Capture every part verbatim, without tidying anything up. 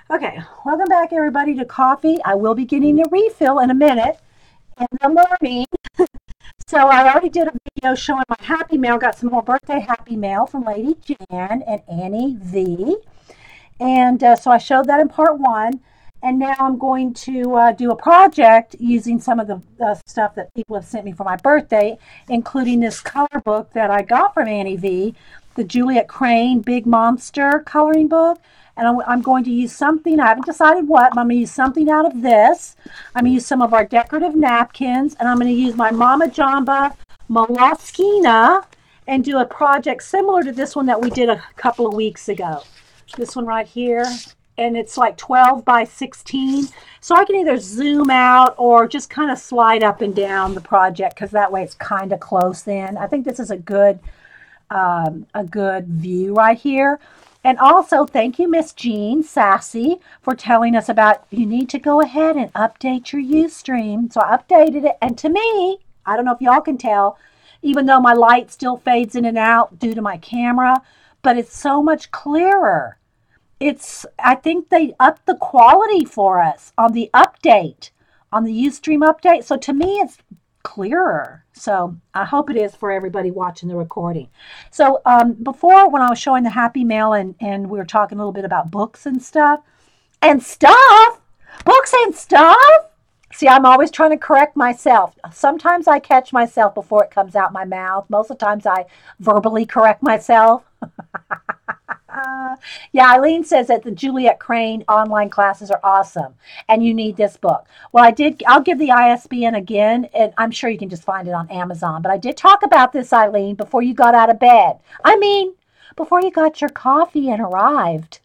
Okay, welcome back everybody to coffee. I will be getting a refill in a minute in the morning. So I already did a video showing my happy mail. Got some more birthday happy mail from Lady Jan and Annie V. And uh, so I showed that in part one. And now I'm going to uh, do a project using some of the uh, stuff that people have sent me for my birthday, including this color book that I got from Annie V, the Juliet Crane Big Monster coloring book. And I'm, I'm going to use something, I haven't decided what, but I'm going to use something out of this. I'm going to use some of our decorative napkins, and I'm going to use my Mama Jamba Moleskine and do a project similar to this one that we did a couple of weeks ago. This one right here, and it's like twelve by sixteen, so I can either zoom out or just kind of slide up and down the project, because that way it's kind of close in. I think this is a good um, a good view right here. And also, thank you, Miss Jean Sassy, for telling us about you need to go ahead and update your Ustream. So I updated it, and to me, I don't know if y'all can tell, even though my light still fades in and out due to my camera, but it's so much clearer. It's I think they upped the quality for us on the update, on the Ustream update. So to me, it's clearer. So I hope it is for everybody watching the recording. So um, before, when I was showing the happy mail and and we were talking a little bit about books and stuff and stuff, books and stuff. See, I'm always trying to correct myself. Sometimes I catch myself before it comes out my mouth. Most of the times I verbally correct myself. Uh, yeah, Eileen says that the Juliet Crane online classes are awesome, and you need this book. Well, I did. I'll give the I S B N again, and I'm sure you can just find it on Amazon. But I did talk about this, Eileen, before you got out of bed. I mean, before you got your coffee and arrived.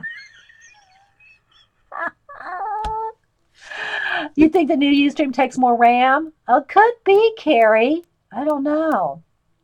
You think the new Ustream takes more RAM? Oh, could be, Carrie. I don't know.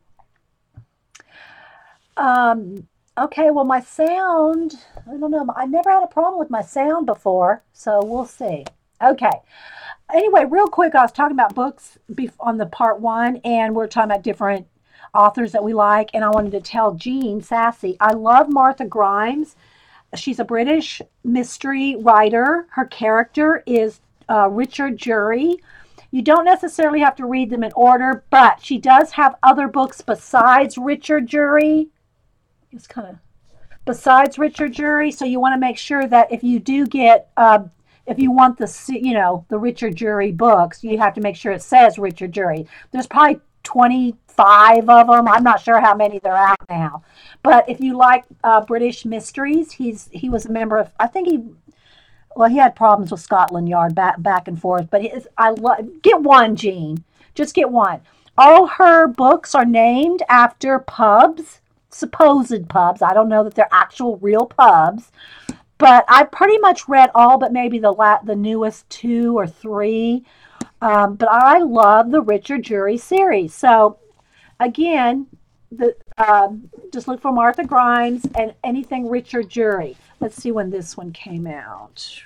Um, okay, well, my sound, I don't know. I never had a problem with my sound before, so we'll see. Okay. Anyway, real quick, I was talking about books on the part one, and we're talking about different authors that we like. And I wanted to tell Jean Sassy, I love Martha Grimes. She's a British mystery writer. Her character is uh, Richard Jury. You don't necessarily have to read them in order, but she does have other books besides Richard Jury. It's kind of besides Richard Jury. So you want to make sure that if you do get, uh, if you want the, you know, the Richard Jury books, you have to make sure it says Richard Jury. There's probably twenty-five of them. I'm not sure how many there are out now. But if you like uh, British mysteries, he's he was a member of, I think he, well, he had problems with Scotland Yard back back and forth. But his, I love, get one, Jean. Just get one. All her books are named after pubs, supposed pubs. I don't know that they're actual real pubs, but I pretty much read all but maybe the la- the newest two or three. Um, but I love the Richard Jury series. So again, the um, just look for Martha Grimes and anything Richard Jury. Let's see when this one came out.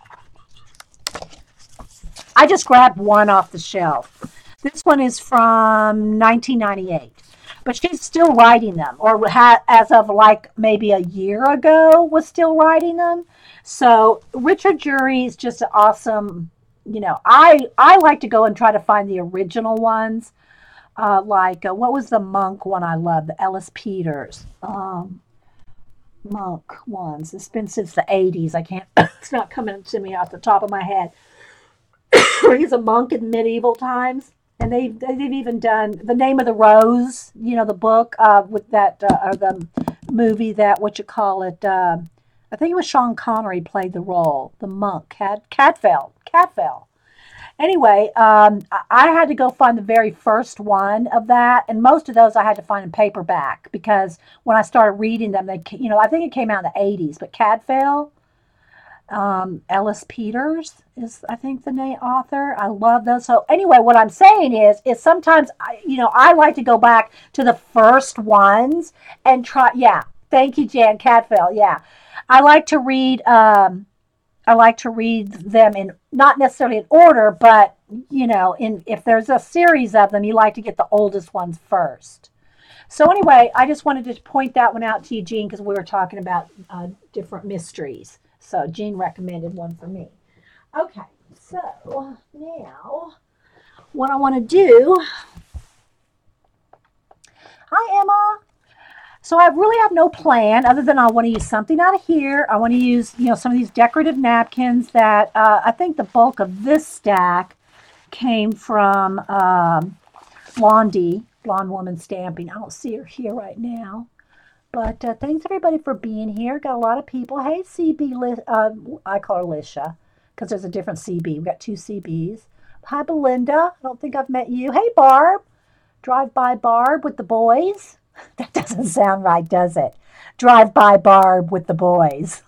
I just grabbed one off the shelf. This one is from nineteen ninety-eight, but she's still writing them, or ha- as of like maybe a year ago, was still writing them. So Richard Jury is just an awesome. You know, I I like to go and try to find the original ones. Uh, like uh, what was the monk one I love? The Ellis Peters um, monk ones. It's been since the eighties. I can't. It's not coming to me off the top of my head. He's a monk in medieval times, and they they've even done the Name of the Rose. You know the book uh, with that uh, or the movie that what you call it. Uh, I think it was Sean Connery played the role, the monk, Cad Cadfell. Cadfell. Anyway, um, I I had to go find the very first one of that, and most of those I had to find in paperback because when I started reading them, they, you know, I think it came out in the eighties. But Cadfael, um, Ellis Peters is, I think, the name author. I love those. So anyway, what I'm saying is, is sometimes, I, you know, I like to go back to the first ones and try. Yeah, thank you, Jan Cadfael. Yeah, I like to read. Um, I like to read them in not necessarily in order, but you know, in if there's a series of them, you like to get the oldest ones first. So anyway, I just wanted to point that one out to you, Jean, because we were talking about uh, different mysteries. So Jean recommended one for me. Okay, so now what I want to do, hi Emma. So I really have no plan other than I want to use something out of here. I want to use, you know, some of these decorative napkins that uh, I think the bulk of this stack came from um, Blondie, Blonde Woman Stamping. I don't see her here right now. But uh, thanks everybody for being here. Got a lot of people. Hey, C B, uh, I call her Lisha because there's a different C B. We've got two C Bs. Hi, Belinda. I don't think I've met you. Hey, Barb. Drive by Barb with the boys. That doesn't sound right, does it? Drive by Barb with the boys.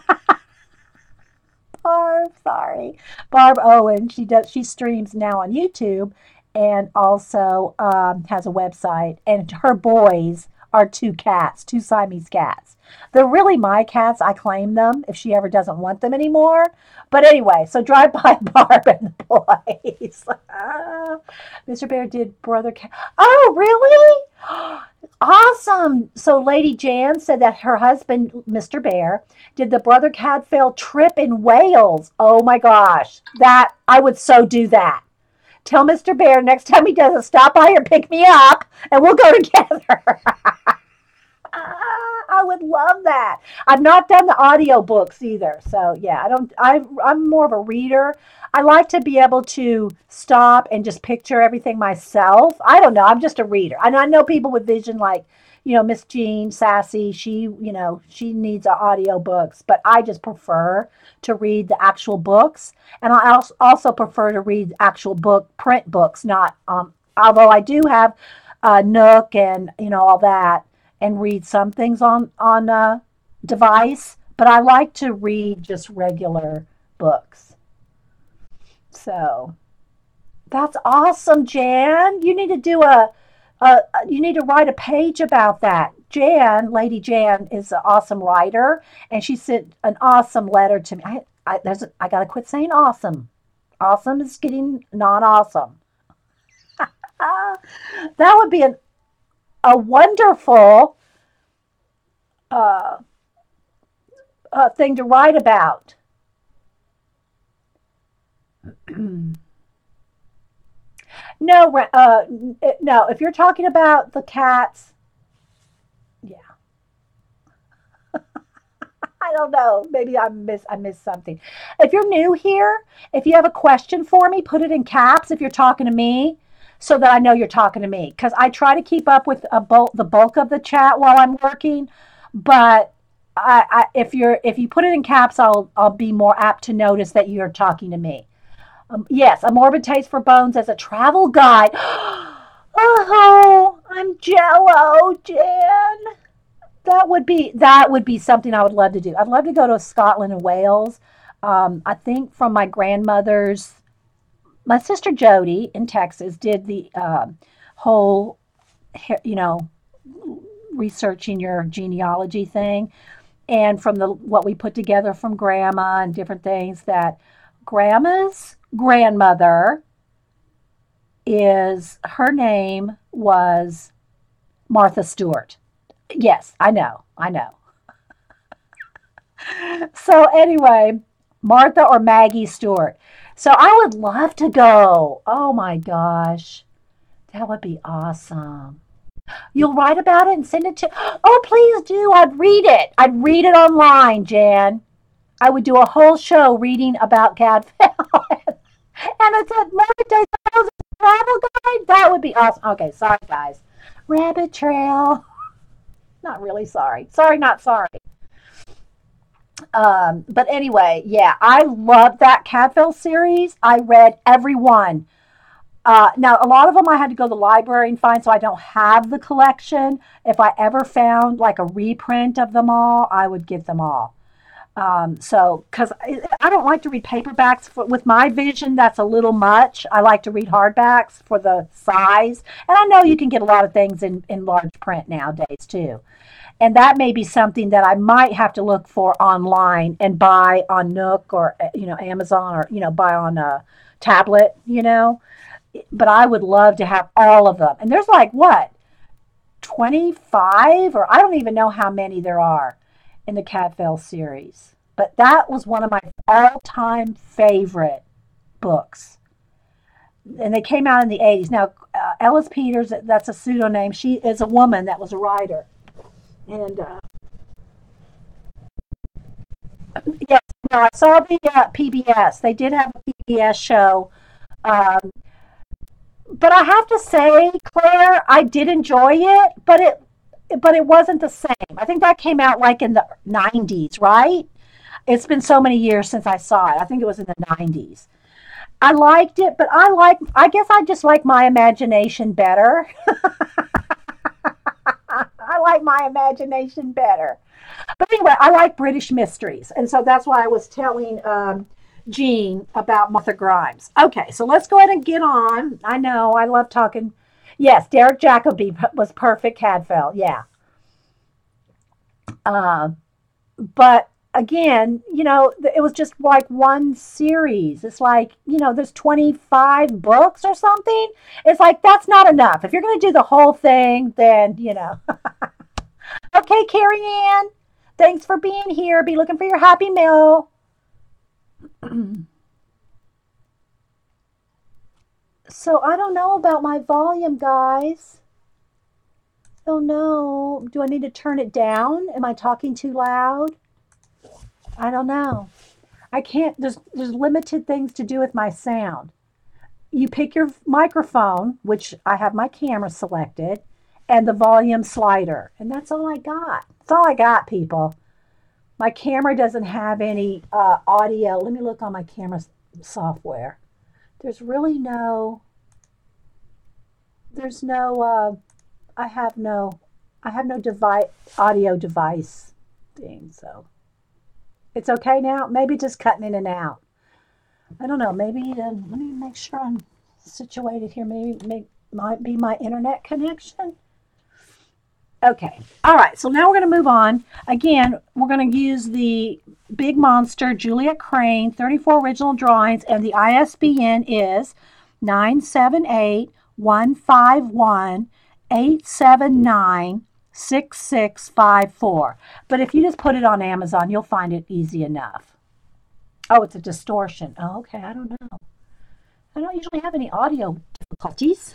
Barb, sorry. Barb Owen. She does. She streams now on YouTube and also um, has a website. And her boys are two cats, two Siamese cats. They're really my cats. I claim them if she ever doesn't want them anymore. But anyway, so drive by Barb and the boys. Mister Bear did Brother Cat. Oh, really? Awesome. So Lady Jan said that her husband, Mister Bear, did the Brother Cadfael trip in Wales. Oh my gosh. That I would so do that. Tell Mister Bear next time he doesn't stop by or pick me up and we'll go together. I would love that. I've not done the audio books either. So yeah, I don't I I'm more of a reader. I like to be able to stop and just picture everything myself. I don't know. I'm just a reader. And I know people with vision like, you know, Miss Jean Sassy, she, you know, she needs audio books, but I just prefer to read the actual books. And I also also prefer to read actual book print books, not um although I do have uh, Nook and, you know, all that and read some things on on a device, but I like to read just regular books. So that's awesome, Jan. You need to do a, a you need to write a page about that. Jan, Lady Jan, is an awesome writer, and she sent an awesome letter to me. I I, there's, I gotta quit saying awesome. Awesome is getting non awesome. Uh, that would be an, a wonderful uh, uh, thing to write about. No, uh, no. If you're talking about the cats, yeah, I don't know. Maybe I miss I missed something. If you're new here, if you have a question for me, put it in caps. If you're talking to me, so that I know you're talking to me, because I try to keep up with a bulk, the bulk of the chat while I'm working. But I, I, if you're if you put it in caps, I'll I'll be more apt to notice that you're talking to me. Um, yes, a morbid taste for bones as a travel guide. Oh, I'm jello, Jan. That would be that would be something I would love to do. I'd love to go to Scotland and Wales. Um, I think from my grandmother's, my sister Jody in Texas did the um whole, you know, researching your genealogy thing, and from the what we put together from grandma and different things that grandma's grandmother is her name was Martha Stewart. Yes, I know. I know. So anyway, Martha or Maggie Stewart. So I would love to go. Oh my gosh. That would be awesome. You'll write about it and send it to. Oh, please do. I'd read it. I'd read it online, Jan. I would do a whole show reading about Cadfael. And it's a Rabbit Day travel guide. That would be awesome. Okay, sorry guys. Rabbit Trail. Not really sorry. Sorry, not sorry. Um, but anyway, yeah, I love that Cadfael series. I read every one. Uh, now, a lot of them I had to go to the library and find, so I don't have the collection. If I ever found like a reprint of them all, I would get them all. Um, so, because I, I don't like to read paperbacks for, with my vision, that's a little much. I like to read hardbacks for the size. And I know you can get a lot of things in, in large print nowadays too. And that may be something that I might have to look for online and buy on Nook or, you know, Amazon, or, you know, buy on a tablet, you know. But I would love to have all of them. And there's like what, twenty-five, or I don't even know how many there are in the Cadfael series. but that was one of my all-time favorite books. And they came out in the eighties. Now, uh, Ellis Peters, that's a pseudonym. She is a woman that was a writer. And uh, yes, no, I saw the uh, P B S. They did have a P B S show. Um, but I have to say, Claire, I did enjoy it, but it but it wasn't the same. I think that came out like in the nineties, right? It's been so many years since I saw it. I think it was in the nineties. I liked it, but I like I guess I just like my imagination better. I like my imagination better. But anyway, I like British mysteries. And so that's why I was telling um, Jean about Martha Grimes. Okay, so let's go ahead and get on. I know, I love talking. Yes, Derek Jacobi was perfect Cadfael. Yeah. Uh, but again, you know, it was just like one series. It's like, you know, there's twenty-five books or something. It's like, that's not enough. If you're going to do the whole thing, then, you know. Okay, Carrie Ann, thanks for being here. Be looking for your happy meal. So I don't know about my volume, guys. Oh no. Do I need to turn it down? Am I talking too loud? I don't know. I can't, there's, there's limited things to do with my sound. You pick your microphone, which I have my camera selected, and the volume slider. And that's all I got. That's all I got, people. My camera doesn't have any uh, audio. Let me look on my camera software. There's really no, there's no, uh, I have no, I have no device, audio device thing. So it's okay now. Maybe just cutting in and out. I don't know. Maybe, uh, let me make sure I'm situated here. Maybe, maybe might be my internet connection. Okay. All right. So now we're going to move on. Again, we're going to use the Big Monster Juliet Crane thirty-four original drawings, and the I S B N is nine seven eight, one five one, eight seven nine, six six five four. But if you just put it on Amazon, you'll find it easy enough. Oh, it's a distortion. Oh, okay. I don't know. I don't usually have any audio difficulties.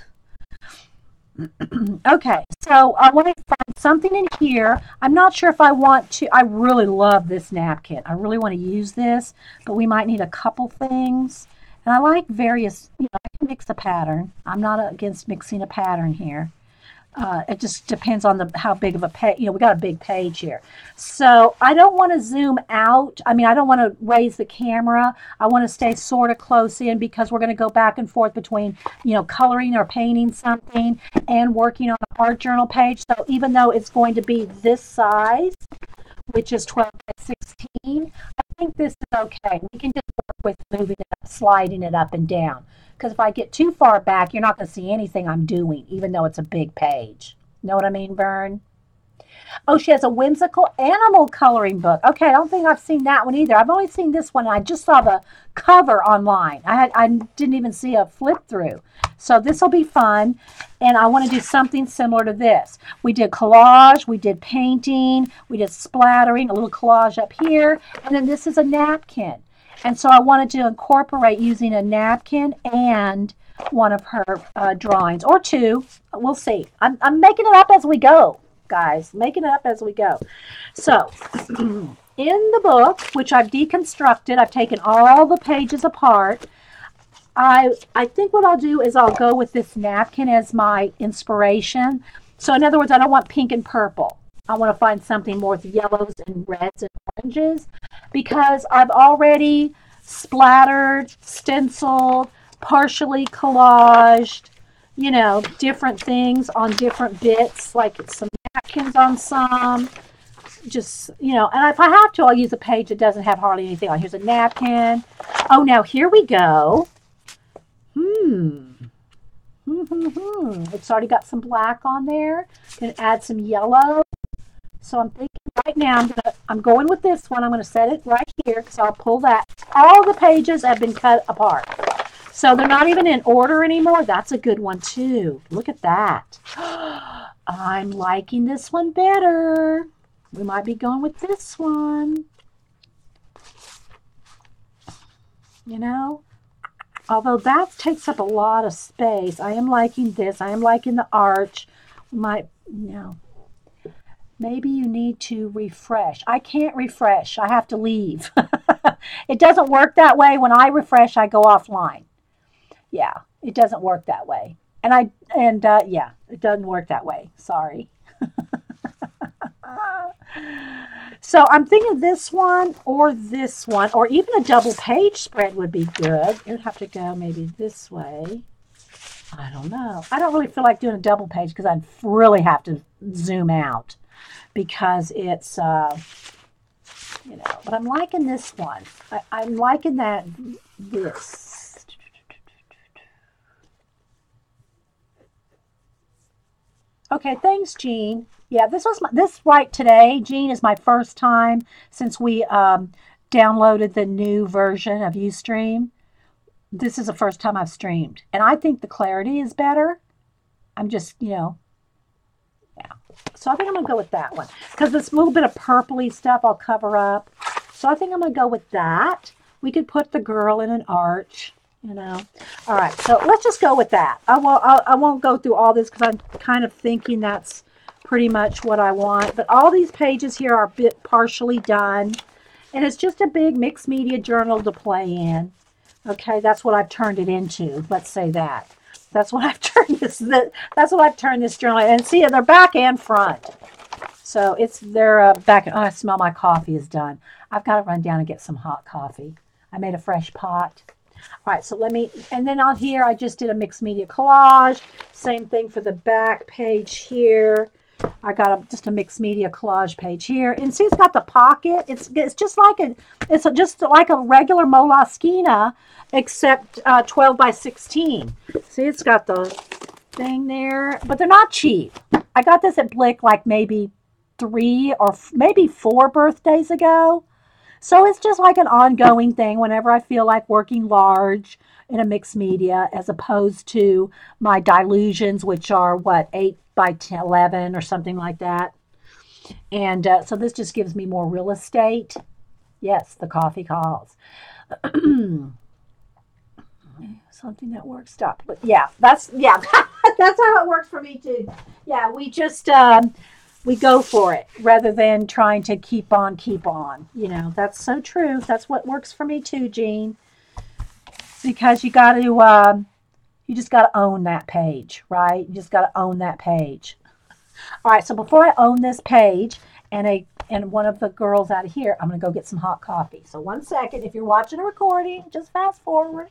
Okay, so I want to find something in here. I'm not sure if I want to. I really love this napkin. I really want to use this, but we might need a couple things. And I like various, you know, I can mix a pattern. I'm not against mixing a pattern here. Uh, it just depends on the how big of a page. You know, we got a big page here. So I don't want to zoom out. I mean, I don't want to raise the camera. I want to stay sort of close in because we're going to go back and forth between, you know, coloring or painting something and working on an art journal page. So even though it's going to be this size, which is twelve by sixteen, I think this is okay. We can just work with moving it up, sliding it up and down. Because if I get too far back, you're not going to see anything I'm doing, even though it's a big page. Know what I mean, Vern? Oh, she has a whimsical animal coloring book. Okay, I don't think I've seen that one either. I've only seen this one. I just saw the cover online. I had I didn't even see a flip through. So this will be fun. And I want to do something similar to this. We did collage, we did painting, we did splattering, a little collage up here. And then this is a napkin. And so I wanted to incorporate using a napkin and one of her uh, drawings, or two. We'll see. I'm, I'm making it up as we go, guys. Making it up as we go. So in the book, which I've deconstructed, I've taken all the pages apart. I, I think what I'll do is I'll go with this napkin as my inspiration. So in other words, I don't want pink and purple. I want to find something more with yellows and reds and oranges because I've already splattered, stenciled, partially collaged, you know, different things on different bits, like some napkins on some, just, you know, and if I have to, I'll use a page that doesn't have hardly anything on. Here's a napkin. Oh, now here we go. Hmm. Hmm, hmm, hmm. It's already got some black on there. Gonna add some yellow. So I'm thinking right now, I'm gonna I'm going with this one. I'm gonna set it right here because I'll pull that. All the pages have been cut apart, so they're not even in order anymore. That's a good one too. Look at that. I'm liking this one better. We might be going with this one. you know? Although that takes up a lot of space. I am liking this. I am liking the arch. My, you know, maybe you need to refresh. I can't refresh. I have to leave. It doesn't work that way. When I refresh, I go offline. Yeah, it doesn't work that way. And I and uh, yeah, it doesn't work that way. Sorry. So I'm thinking this one or this one, or even a double page spread would be good. It would have to go maybe this way. I don't know. I don't really feel like doing a double page because I'd really have to zoom out because it's, uh, you know, but I'm liking this one. I, I'm liking that, this. Okay, thanks, Jean. Yeah, this was my, this right today, Jean, is my first time since we um, downloaded the new version of Ustream. This is the first time I've streamed, and I think the clarity is better. I'm just, you know, yeah. So I think I'm gonna go with that one because this little bit of purpley stuff I'll cover up. So I think I'm gonna go with that. We could put the girl in an arch, you know. All right, so let's just go with that. I won't. I'll, I won't go through all this because I'm kind of thinking that's pretty much what I want. But all these pages here are a bit partially done, and it's just a big mixed media journal to play in. Okay, that's what I've turned it into. Let's say that. That's what I've turned this. That's what I've turned this journal. And see, they're back and front. So it's they're uh, back. Oh, I smell my coffee is done. I've got to run down and get some hot coffee. I made a fresh pot. All right, so let me. And then on here, I just did a mixed media collage. Same thing for the back page here. I got a, just a mixed media collage page here, and see, it's got the pocket. It's it's just like a it's a, just like a regular Moleskine, except uh, twelve by sixteen. See, it's got the thing there, but they're not cheap. I got this at Blick like maybe three or f- maybe four birthdays ago. So it's just like an ongoing thing whenever I feel like working large in a mixed media, as opposed to my Dilutions, which are what, eight by ten, eleven or something like that. And uh, so this just gives me more real estate. Yes, the coffee calls. Something that works. Stop. But yeah, that's yeah, that's how it works for me too. Yeah, we just um, we go for it rather than trying to keep on, keep on. You know, that's so true. That's what works for me too, Jean. Because you got to, um, you just got to own that page, right? You just got to own that page. All right. So before I own this page and a and one of the girls out of here, I'm gonna go get some hot coffee. So one second. If you're watching a recording, just fast forward.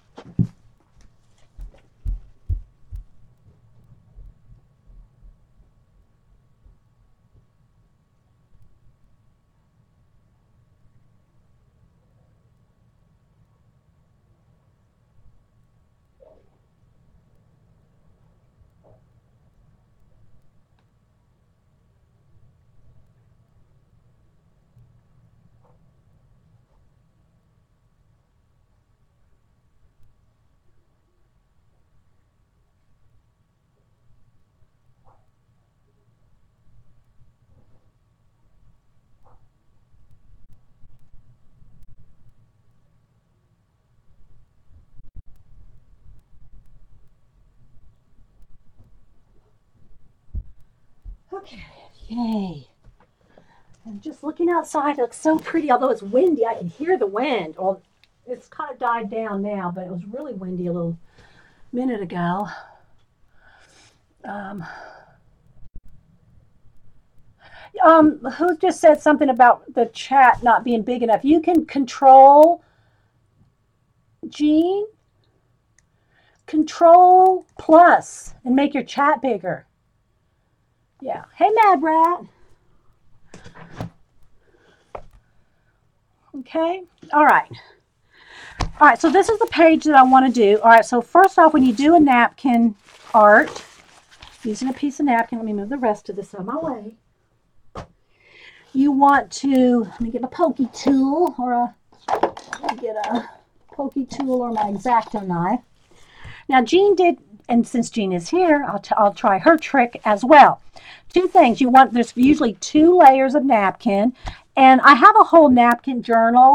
Okay. Yay. I'm just looking outside. It looks so pretty. Although it's windy, I can hear the wind. Well, it's kind of died down now, but it was really windy a little minute ago. Um, um, who just said something about the chat not being big enough? You can control, Gene, control plus and make your chat bigger. Yeah. Hey, Mad Rat. Okay. All right. All right. So this is the page that I want to do. All right. So first off, when you do a napkin art, using a piece of napkin, let me move the rest of this out of my way. You want to, let me get a pokey tool or a, let me get a pokey tool or my X-Acto knife. Now, Jean did, and since Jean is here, I'll, t- I'll try her trick as well. Two things. You want, there's usually two layers of napkin, and I have a whole napkin journal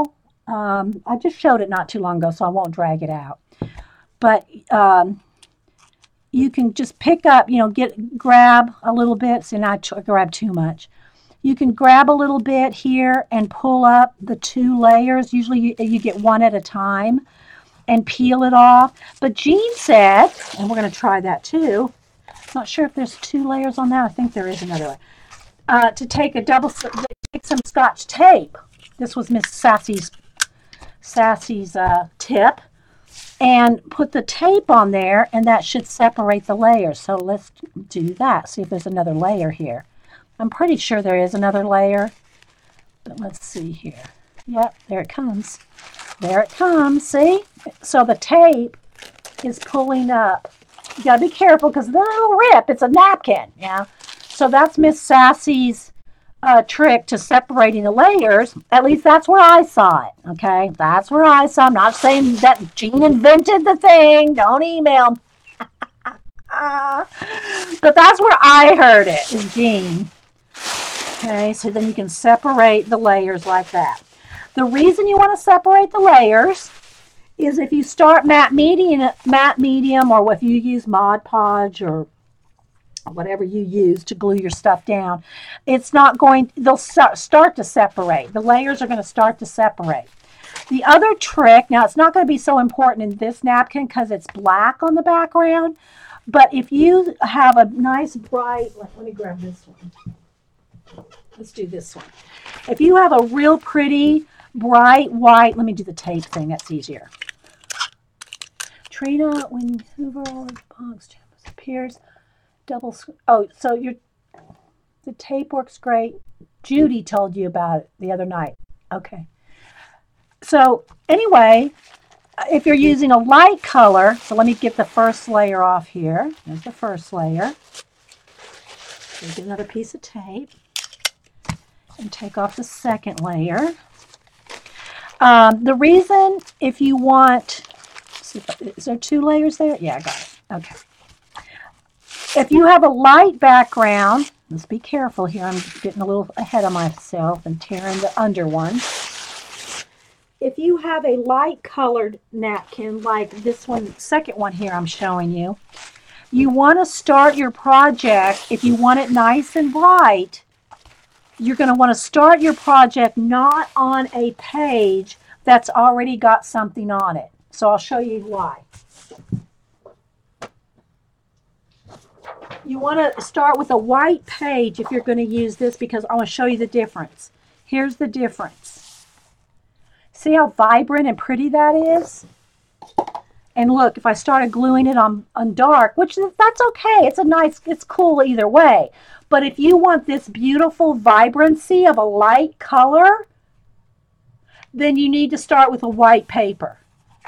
Um, I just showed it not too long ago, so I won't drag it out. But um, you can just pick up, you know, get grab a little bit. See, now I grab too much. You can grab a little bit here and pull up the two layers. Usually you, you get one at a time and peel it off. But Jean said, and we're going to try that too. Not sure if there's two layers on that. I think there is another one. Uh, to take a double, take some Scotch tape. This was Miss Sassy's Sassy's uh, tip, and put the tape on there, and that should separate the layers. So let's do that. See if there's another layer here. I'm pretty sure there is another layer, but let's see here. Yep, there it comes. There it comes. See? So the tape is pulling up. You gotta be careful because it'll rip. It's a napkin. Yeah. So that's Miss Sassy's uh, trick to separating the layers. At least that's where I saw it. Okay, that's where I saw. I'm not saying that Jean invented the thing. Don't email. uh, but that's where I heard it. Is Jean. Okay, so then you can separate the layers like that. The reason you want to separate the layers is if you start matte medium, matte medium, or if you use Mod Podge or whatever you use to glue your stuff down, it's not going, they'll start to separate. The layers are going to start to separate. The other trick, now it's not going to be so important in this napkin because it's black on the background, but if you have a nice bright, let, let me grab this one. Let's do this one. If you have a real pretty, bright white, let me do the tape thing, that's easier. Trina, when Hoover box appears, double, oh, so your the tape works great. Judy told you about it the other night. Okay. So anyway, if you're using a light color, so let me get the first layer off here. There's the first layer. Get another piece of tape and take off the second layer. Um, the reason, if you want, see if, is there two layers there? Yeah, I got it. Okay. If you have a light background, let's be careful here. I'm getting a little ahead of myself and tearing the under one. If you have a light colored napkin like this one, second one here I'm showing you, you want to start your project, if you want it nice and bright, you're going to want to start your project not on a page that's already got something on it. So I'll show you why. You want to start with a white page if you're going to use this because I want to show you the difference. Here's the difference. See how vibrant and pretty that is? And look, if I started gluing it on, on dark, which that's okay. It's a nice, it's cool either way. But if you want this beautiful vibrancy of a light color, then you need to start with a white paper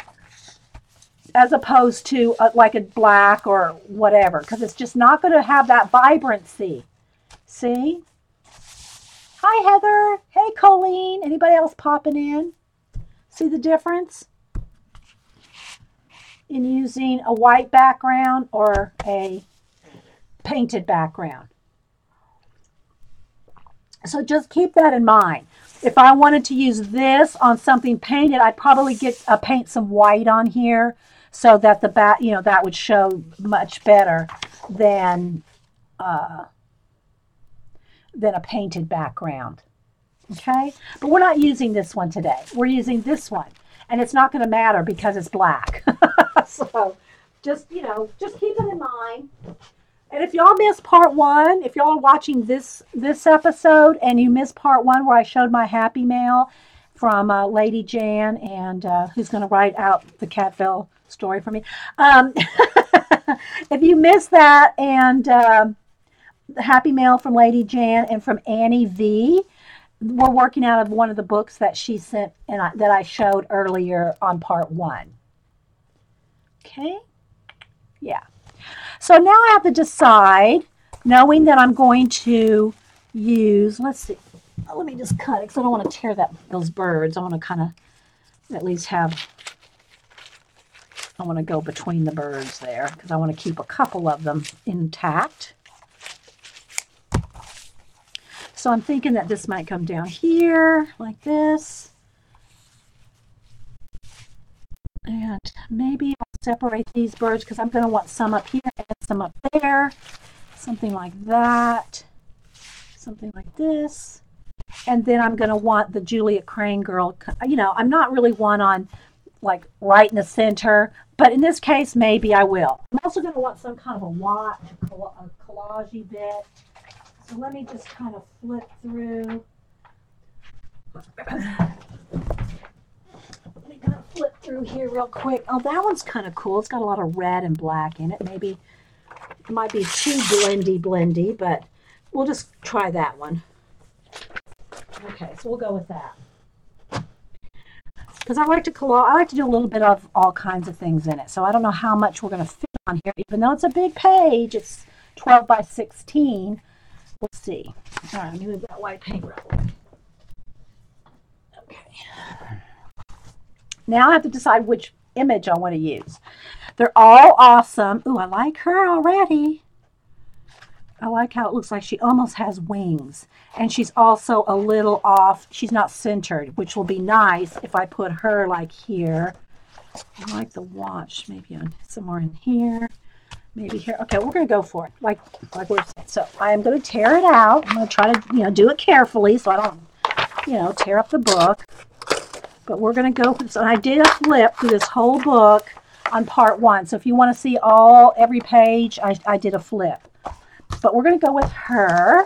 as opposed to a, like a black or whatever, because it's just not going to have that vibrancy. See? Hi, Heather. Hey, Colleen. Anybody else popping in? See the difference in using a white background or a painted background? So just keep that in mind. If I wanted to use this on something painted, I'd probably get uh, paint some white on here so that the back, you know, that would show much better than uh, than a painted background. Okay, but we're not using this one today. We're using this one, and it's not going to matter because it's black. So just, you know, just keep it in mind. And if y'all missed part one, if y'all are watching this this episode and you missed part one where I showed my happy mail from uh, Lady Jan, and uh, who's going to write out the Catville story for me. Um, if you missed that, and um, the happy mail from Lady Jan and from Annie V, we're working out of one of the books that she sent and I, that I showed earlier on part one. Okay? Yeah. So now I have to decide, knowing that I'm going to use, let's see, let me just cut it because I don't want to tear that those birds. I want to kind of at least have, I want to go between the birds there because I want to keep a couple of them intact. So I'm thinking that this might come down here like this. And maybe I'll separate these birds because I'm going to want some up here and some up there. Something like that. Something like this. And then I'm going to want the Juliet Crane girl. You know, I'm not really one on like right in the center, but in this case, maybe I will. I'm also going to want some kind of a watch, a collage bit. So let me just kind of flip through. Let me kind of flip through here real quick. Oh, that one's kind of cool. It's got a lot of red and black in it. Maybe it might be too blendy blendy, but we'll just try that one. Okay, so we'll go with that. Because I like to collage, I like to do a little bit of all kinds of things in it. So I don't know how much we're going to fit on here, even though it's a big page. It's twelve by sixteen. We'll see. All right, let me move that white paint real quick. Okay. Now I have to decide which image I want to use. They're all awesome. Ooh, I like her already. I like how it looks like she almost has wings. And she's also a little off. She's not centered, which will be nice if I put her like here. I like the watch maybe on somewhere in here. Maybe here. Okay, we're going to go for it. Like, like we're saying. So I am going to tear it out. I'm going to try to, you know, do it carefully so I don't, you know, tear up the book. But we're going to go for this. And I did a flip through this whole book on part one. So if you want to see all, every page, I, I did a flip. But we're going to go with her.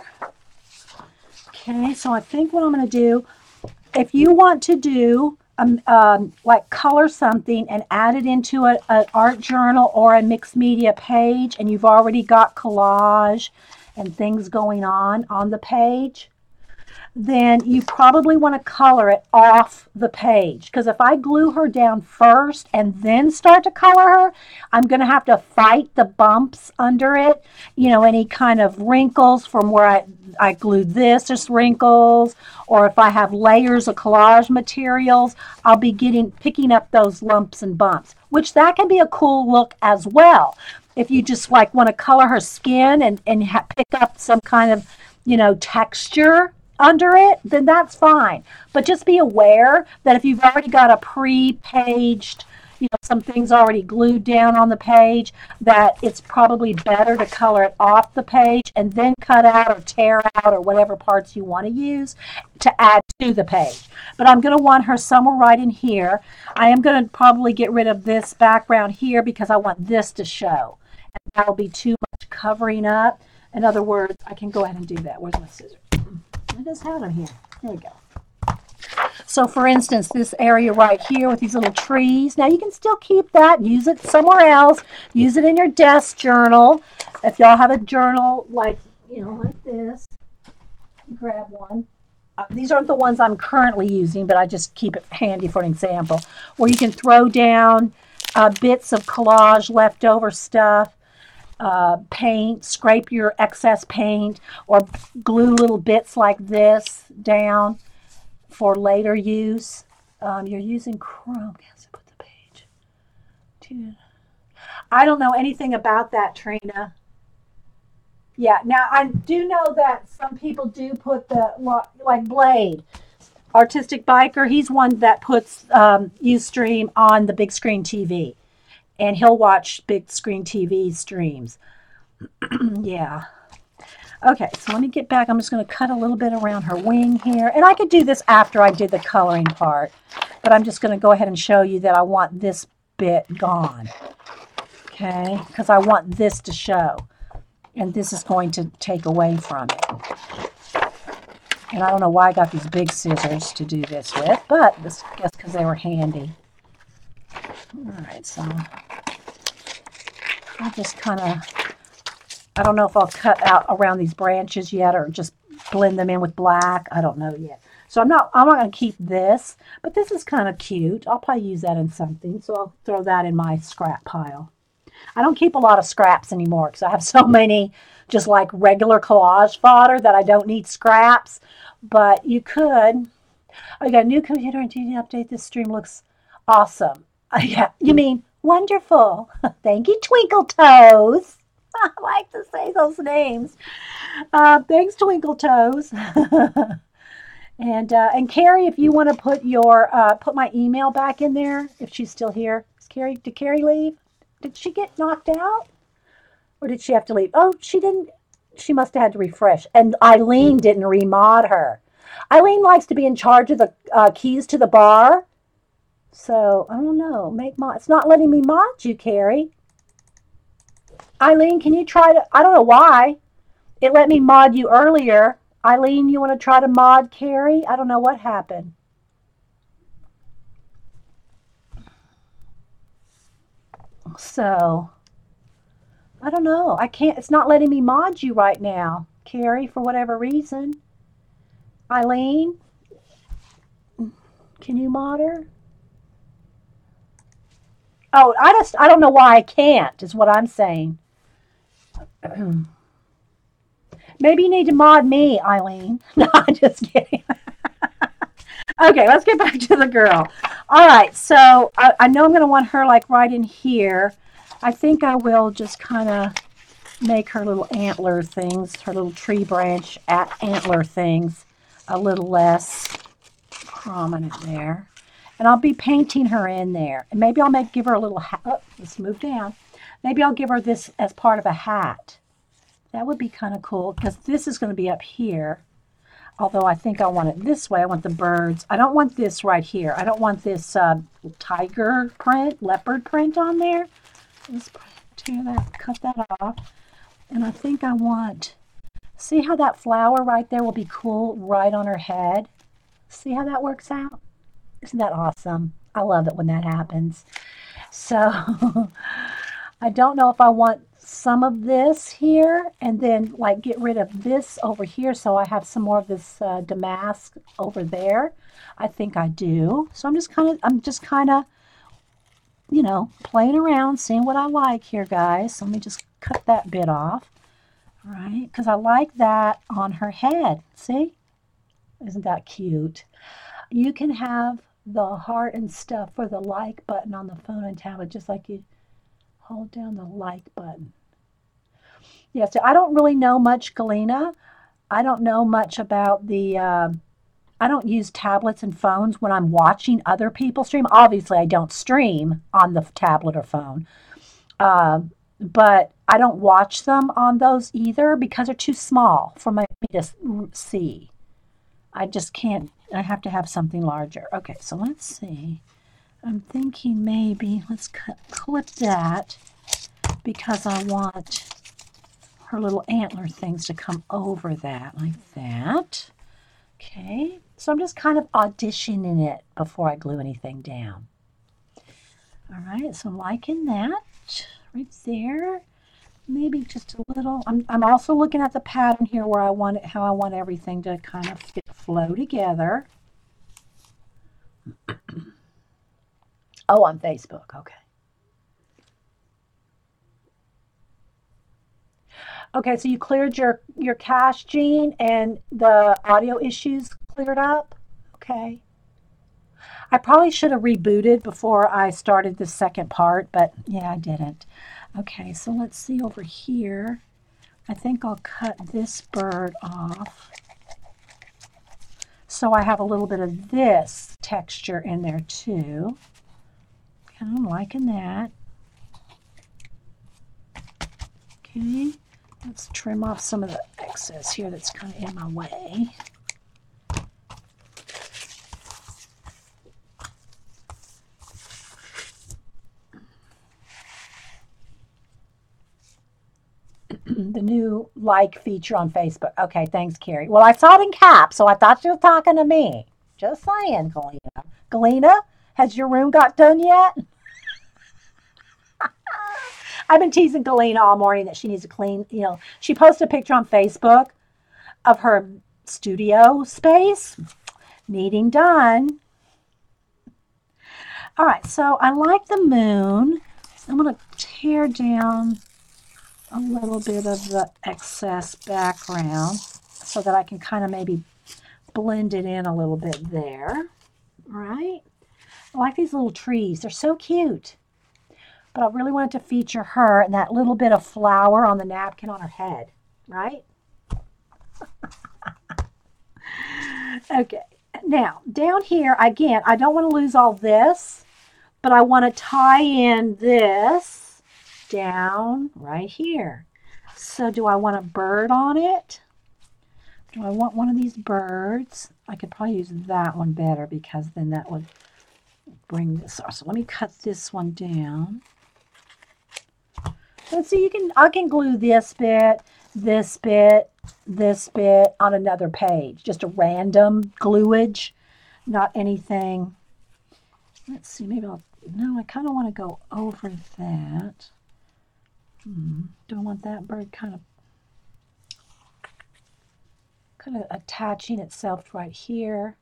Okay, so I think what I'm going to do, if you want to do, um, um, like color something and add it into a, an art journal or a mixed media page, and you've already got collage and things going on on the page, then you probably want to color it off the page. Because if I glue her down first and then start to color her, I'm going to have to fight the bumps under it. You know, any kind of wrinkles from where I, I glued this, just wrinkles. Or if I have layers of collage materials, I'll be getting picking up those lumps and bumps. Which that can be a cool look as well. If you just like want to color her skin and, and ha- pick up some kind of, you know, texture under it, then that's fine. But just be aware that if you've already got a pre-paged, you know, some things already glued down on the page, that it's probably better to color it off the page and then cut out or tear out or whatever parts you want to use to add to the page. But I'm going to want her somewhere right in here. I am going to probably get rid of this background here because I want this to show. And that'll be too much covering up. In other words, I can go ahead and do that. Where's my scissors? I just have them here. There we go. So for instance, this area right here with these little trees. Now you can still keep that, use it somewhere else, use it in your desk journal. If y'all have a journal like, you know, like this, grab one. Uh, these aren't the ones I'm currently using, but I just keep it handy for an example. Where you can throw down uh, bits of collage, leftover stuff. Uh, paint, scrape your excess paint, or glue little bits like this down for later use. Um, you're using Chrome. Yes, put the page. I don't know anything about that, Trina. Yeah, now I do know that some people do put the, like Blade, Artistic Biker, he's one that puts um, Ustream on the big screen T V. And he'll watch big screen T V streams. Yeah. Okay, so let me get back. I'm just going to cut a little bit around her wing here. And I could do this after I did the coloring part. But I'm just going to go ahead and show you that I want this bit gone. Okay, because I want this to show. And this is going to take away from it. And I don't know why I got these big scissors to do this with, but this, I guess because they were handy. All right, so I'll just kind of, I don't know if I'll cut out around these branches yet or just blend them in with black. I don't know yet. So I'm not, I'm not going to keep this, but this is kind of cute. I'll probably use that in something, so I'll throw that in my scrap pile. I don't keep a lot of scraps anymore because I have so many just like regular collage fodder that I don't need scraps, but you could. Oh, you got a new computer and T V update. This stream looks awesome. Yeah, you mean wonderful. Thank you, Twinkle Toes. I like to say those names. Uh, thanks, Twinkle Toes. and uh, and Carrie, if you want to put your uh, put my email back in there, if she's still here, Carrie, did Carrie leave? Did she get knocked out? Or did she have to leave? Oh, she didn't. She must have had to refresh. And Eileen didn't remod her. Eileen likes to be in charge of the uh, keys to the bar. So, I don't know. Make mod. It's not letting me mod you, Carrie. Eileen, can you try to? I don't know why. It let me mod you earlier. Eileen, you want to try to mod Carrie? I don't know what happened. So, I don't know. I can't, it's not letting me mod you right now, Carrie, for whatever reason. Eileen, can you mod her? Oh, I just, I don't know why I can't, is what I'm saying. Maybe you need to mod me, Eileen. No, I'm just kidding. Okay, let's get back to the girl. All right, so I, I know I'm going to want her like right in here. I think I will just kind of make her little antler things, her little tree branch at antler things a little less prominent there. And I'll be painting her in there. And maybe I'll make give her a little hat. Oh, let's move down. Maybe I'll give her this as part of a hat. That would be kind of cool because this is going to be up here. Although I think I want it this way. I want the birds. I don't want this right here. I don't want this uh, tiger print, leopard print on there. Let's tear that, cut that off. And I think I want, see how that flower right there will be cool right on her head? See how that works out? Isn't that awesome? I love it when that happens. So I don't know if I want some of this here and then like get rid of this over here so I have some more of this uh, damask over there. I think I do. So I'm just kind of, I'm just kind of, you know, playing around, seeing what I like here, guys. So let me just cut that bit off. All right, because I like that on her head. See? Isn't that cute? You can have the heart and stuff for the like button on the phone and tablet, just like you hold down the like button. Yeah, so I don't really know much, Galena. I don't know much about the, uh, I don't use tablets and phones when I'm watching other people stream. Obviously, I don't stream on the tablet or phone. Uh, but I don't watch them on those either because they're too small for me to see. I just can't, I have to have something larger. Okay, so let's see. I'm thinking maybe, let's cut, clip that because I want her little antler things to come over that, like that. Okay, so I'm just kind of auditioning it before I glue anything down. All right, so I'm liking that right there. Maybe just a little. I'm, I'm also looking at the pattern here where I want it, how I want everything to kind of fit, flow together. Oh, on Facebook, okay. Okay, so you cleared your, your cache, Jean, and the audio issues cleared up? Okay. I probably should have rebooted before I started the second part, but yeah, I didn't. Okay, so let's see over here. I think I'll cut this bird off so I have a little bit of this texture in there too. Okay, I'm liking that. Okay. Let's trim off some of the excess here that's kind of in my way. The new like feature on Facebook. Okay, thanks, Carrie. Well, I saw it in caps, so I thought you were talking to me. Just saying, Galena. Galena, has your room got done yet? I've been teasing Galena all morning that she needs to clean, you know, she posted a picture on Facebook of her studio space needing done. All right, so I like the moon. So I'm going to tear down a little bit of the excess background so that I can kind of maybe blend it in a little bit there. All right. I like these little trees. They're so cute. But I really wanted to feature her and that little bit of flower on the napkin on her head, right? Okay, now down here, again, I don't want to lose all this, but I want to tie in this down right here. So do I want a bird on it? Do I want one of these birds? I could probably use that one better because then that would bring this off. So let me cut this one down. And so you can, I can glue this bit, this bit, this bit on another page. Just a random gluage, not anything. Let's see, maybe I'll, no, I kind of want to go over that. Hmm, do I want that bird kind of kind of attaching itself right here?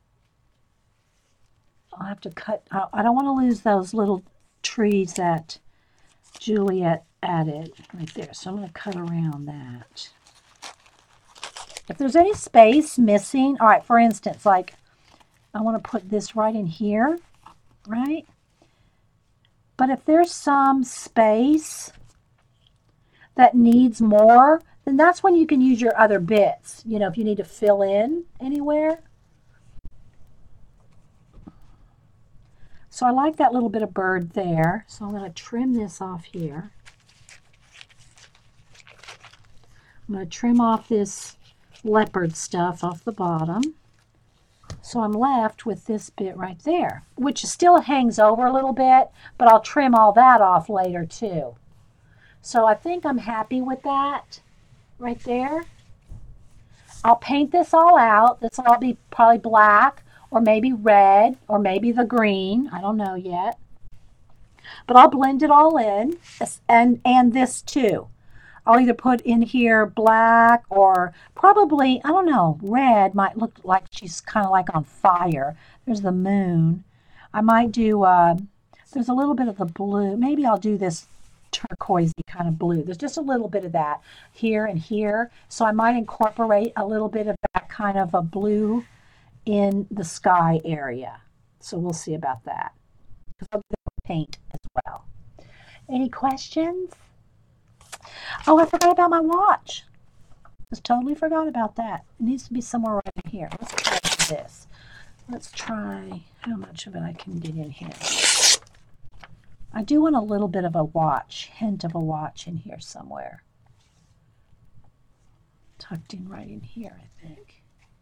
I'll have to cut, I don't want to lose those little trees that Juliet added right there. So I'm going to cut around that. If there's any space missing, all right, for instance, like I want to put this right in here, right? But if there's some space that needs more, then that's when you can use your other bits. You know, if you need to fill in anywhere. So I like that little bit of bird there. So I'm going to trim this off here. I'm going to trim off this leopard stuff off the bottom. So I'm left with this bit right there, which still hangs over a little bit, but I'll trim all that off later too. So I think I'm happy with that right there. I'll paint this all out. This will all be probably black or maybe red or maybe the green. I don't know yet. But I'll blend it all in, and, and this too. I'll either put in here black or probably, I don't know, red might look like she's kind of like on fire. There's the moon. I might do, uh, there's a little bit of the blue. Maybe I'll do this turquoisey kind of blue. There's just a little bit of that here and here. So I might incorporate a little bit of that kind of a blue in the sky area. So we'll see about that. I'll do paint as well. Any questions? Oh, I forgot about my watch. Just totally forgot about that. It needs to be somewhere right in here. Let's try this. Let's try how much of it I can get in here. I do want a little bit of a watch, hint of a watch in here somewhere. Tucked in right in here, I think.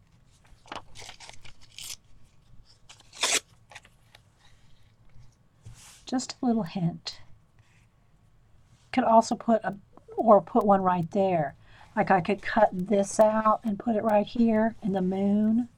Just a little hint. Could also put a, or put one right there. Like I could cut this out and put it right here in the moon.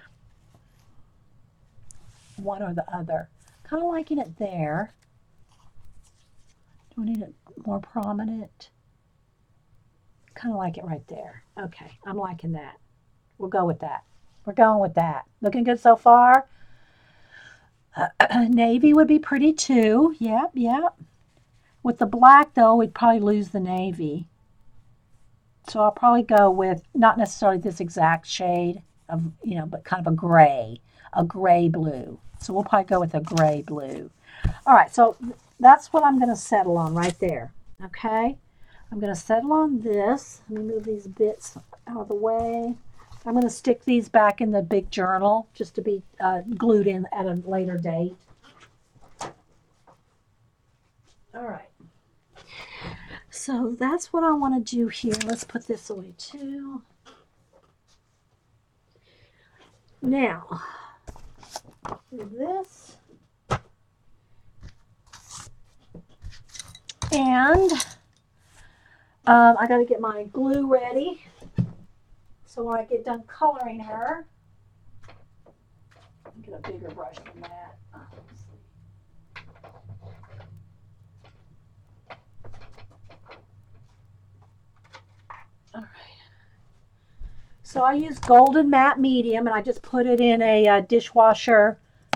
One or the other. Kind of liking it there. Do I need it more prominent? Kind of like it right there. Okay, I'm liking that. We'll go with that. We're going with that. Looking good so far? Uh, navy would be pretty too. Yep, yep. With the black, though, we'd probably lose the navy. So I'll probably go with not necessarily this exact shade of, you know, but kind of a gray, a gray blue. So we'll probably go with a gray blue. All right, so that's what I'm going to settle on right there. Okay, I'm going to settle on this. Let me move these bits out of the way. I'm going to stick these back in the big journal just to be uh, glued in at a later date. All right. So that's what I want to do here. Let's put this away too. Now, this. And um, I got to get my glue ready. So when I get done coloring her, I'll get a bigger brush than that. All right. So I use Golden Matte Medium, and I just put it in a, uh dishwasher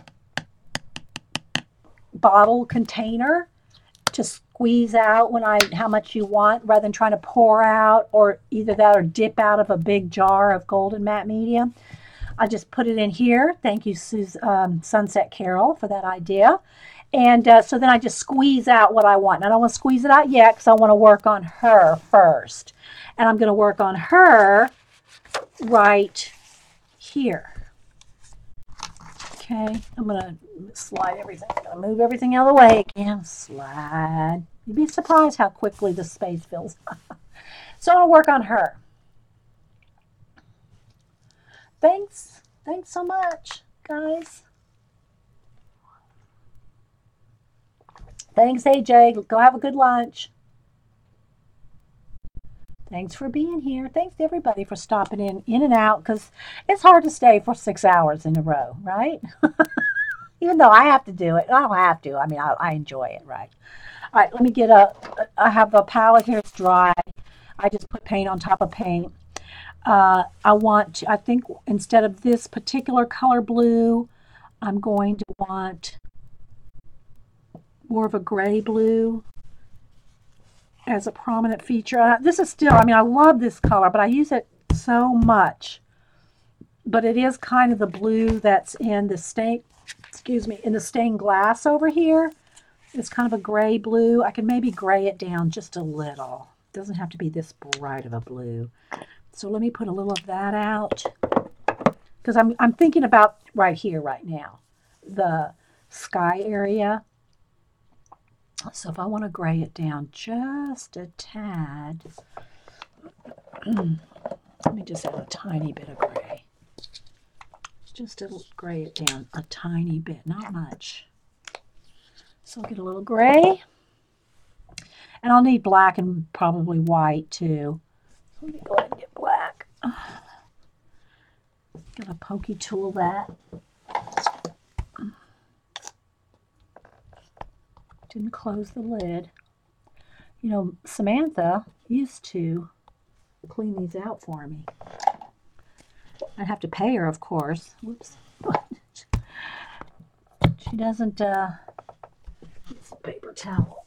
bottle container to squeeze out when I how much you want, rather than trying to pour out, or either that or dip out of a big jar of Golden Matte Medium. I just put it in here. Thank you, Sus um, Sunset Carol, for that idea. And uh, so then I just squeeze out what I want. And I don't want to squeeze it out yet because I want to work on her first. And I'm going to work on her right here. Okay, I'm going to slide everything. I'm going to move everything out of the way again. Slide. You'd be surprised how quickly the space fills. So I'm going to work on her. Thanks. Thanks so much, guys. Thanks, A J. Go have a good lunch. Thanks for being here. Thanks to everybody for stopping in, in and out, because it's hard to stay for six hours in a row, right? Even though I have to do it. I don't have to. I mean, I, I enjoy it, right? All right, let me get a, I have a palette here. It's dry. I just put paint on top of paint. Uh, I want, to, I think instead of this particular color blue, I'm going to want more of a gray blue as a prominent feature. Uh, this is still, I mean, I love this color, but I use it so much. But it is kind of the blue that's in the stained, excuse me, in the stained glass over here. It's kind of a gray blue. I can maybe gray it down just a little. It doesn't have to be this bright of a blue. So let me put a little of that out, because I'm, I'm thinking about right here, right now, the sky area. So if I want to gray it down just a tad, let me just add a tiny bit of gray. Just to gray it down a tiny bit, not much. So I'll get a little gray. And I'll need black and probably white too. So let me go ahead and get black. Gonna pokey tool that. Didn't close the lid. You know, Samantha used to clean these out for me. I'd have to pay her, of course. Whoops. She doesn't, uh, it's a paper towel.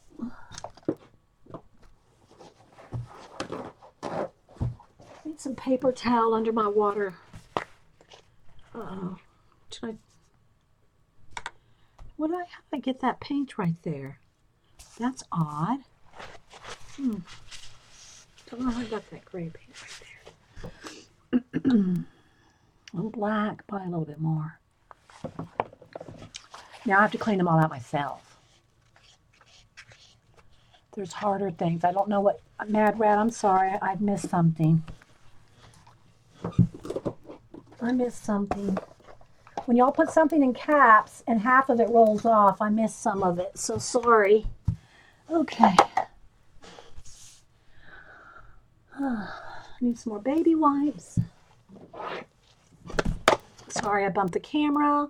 Need some paper towel under my water. Uh-oh. Should I, what did I, how did I get that paint right there? That's odd. Hmm. Don't know how I got that gray paint right there. A little black, probably a little bit more. Now I have to clean them all out myself. There's harder things. I don't know what, Mad Rat, I'm sorry, I missed something. I missed something. When y'all put something in caps and half of it rolls off, I missed some of it, so sorry. Okay. Need some more baby wipes. Sorry, I bumped the camera.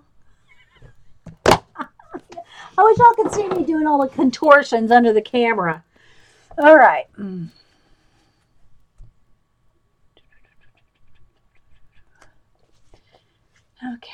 I wish y'all could see me doing all the contortions under the camera. All right. Okay.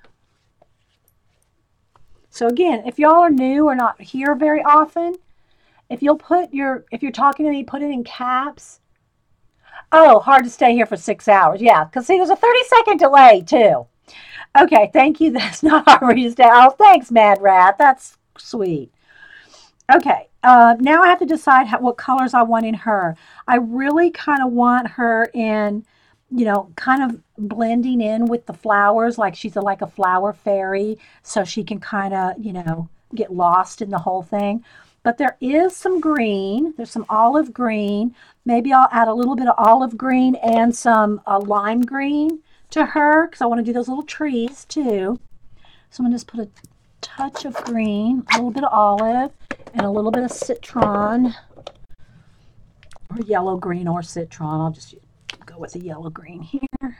So again, if y'all are new or not here very often, if you'll put your, if you're talking to me, put it in caps. Oh, hard to stay here for six hours. Yeah, because see, there's a thirty second delay too. Okay, thank you. That's not hard to stay. Oh, thanks, Mad Rat. That's sweet. Okay, uh, now I have to decide how, what colors I want in her. I really kind of want her in, you know, kind of blending in with the flowers, like she's a, like a flower fairy, so she can kind of, you know, get lost in the whole thing. But there is some green. There's some olive green. Maybe I'll add a little bit of olive green and some uh, lime green to her, because I want to do those little trees too. So I'm going to just put a touch of green, a little bit of olive, and a little bit of citron, or yellow green or citron. I'll just go with the yellow green here.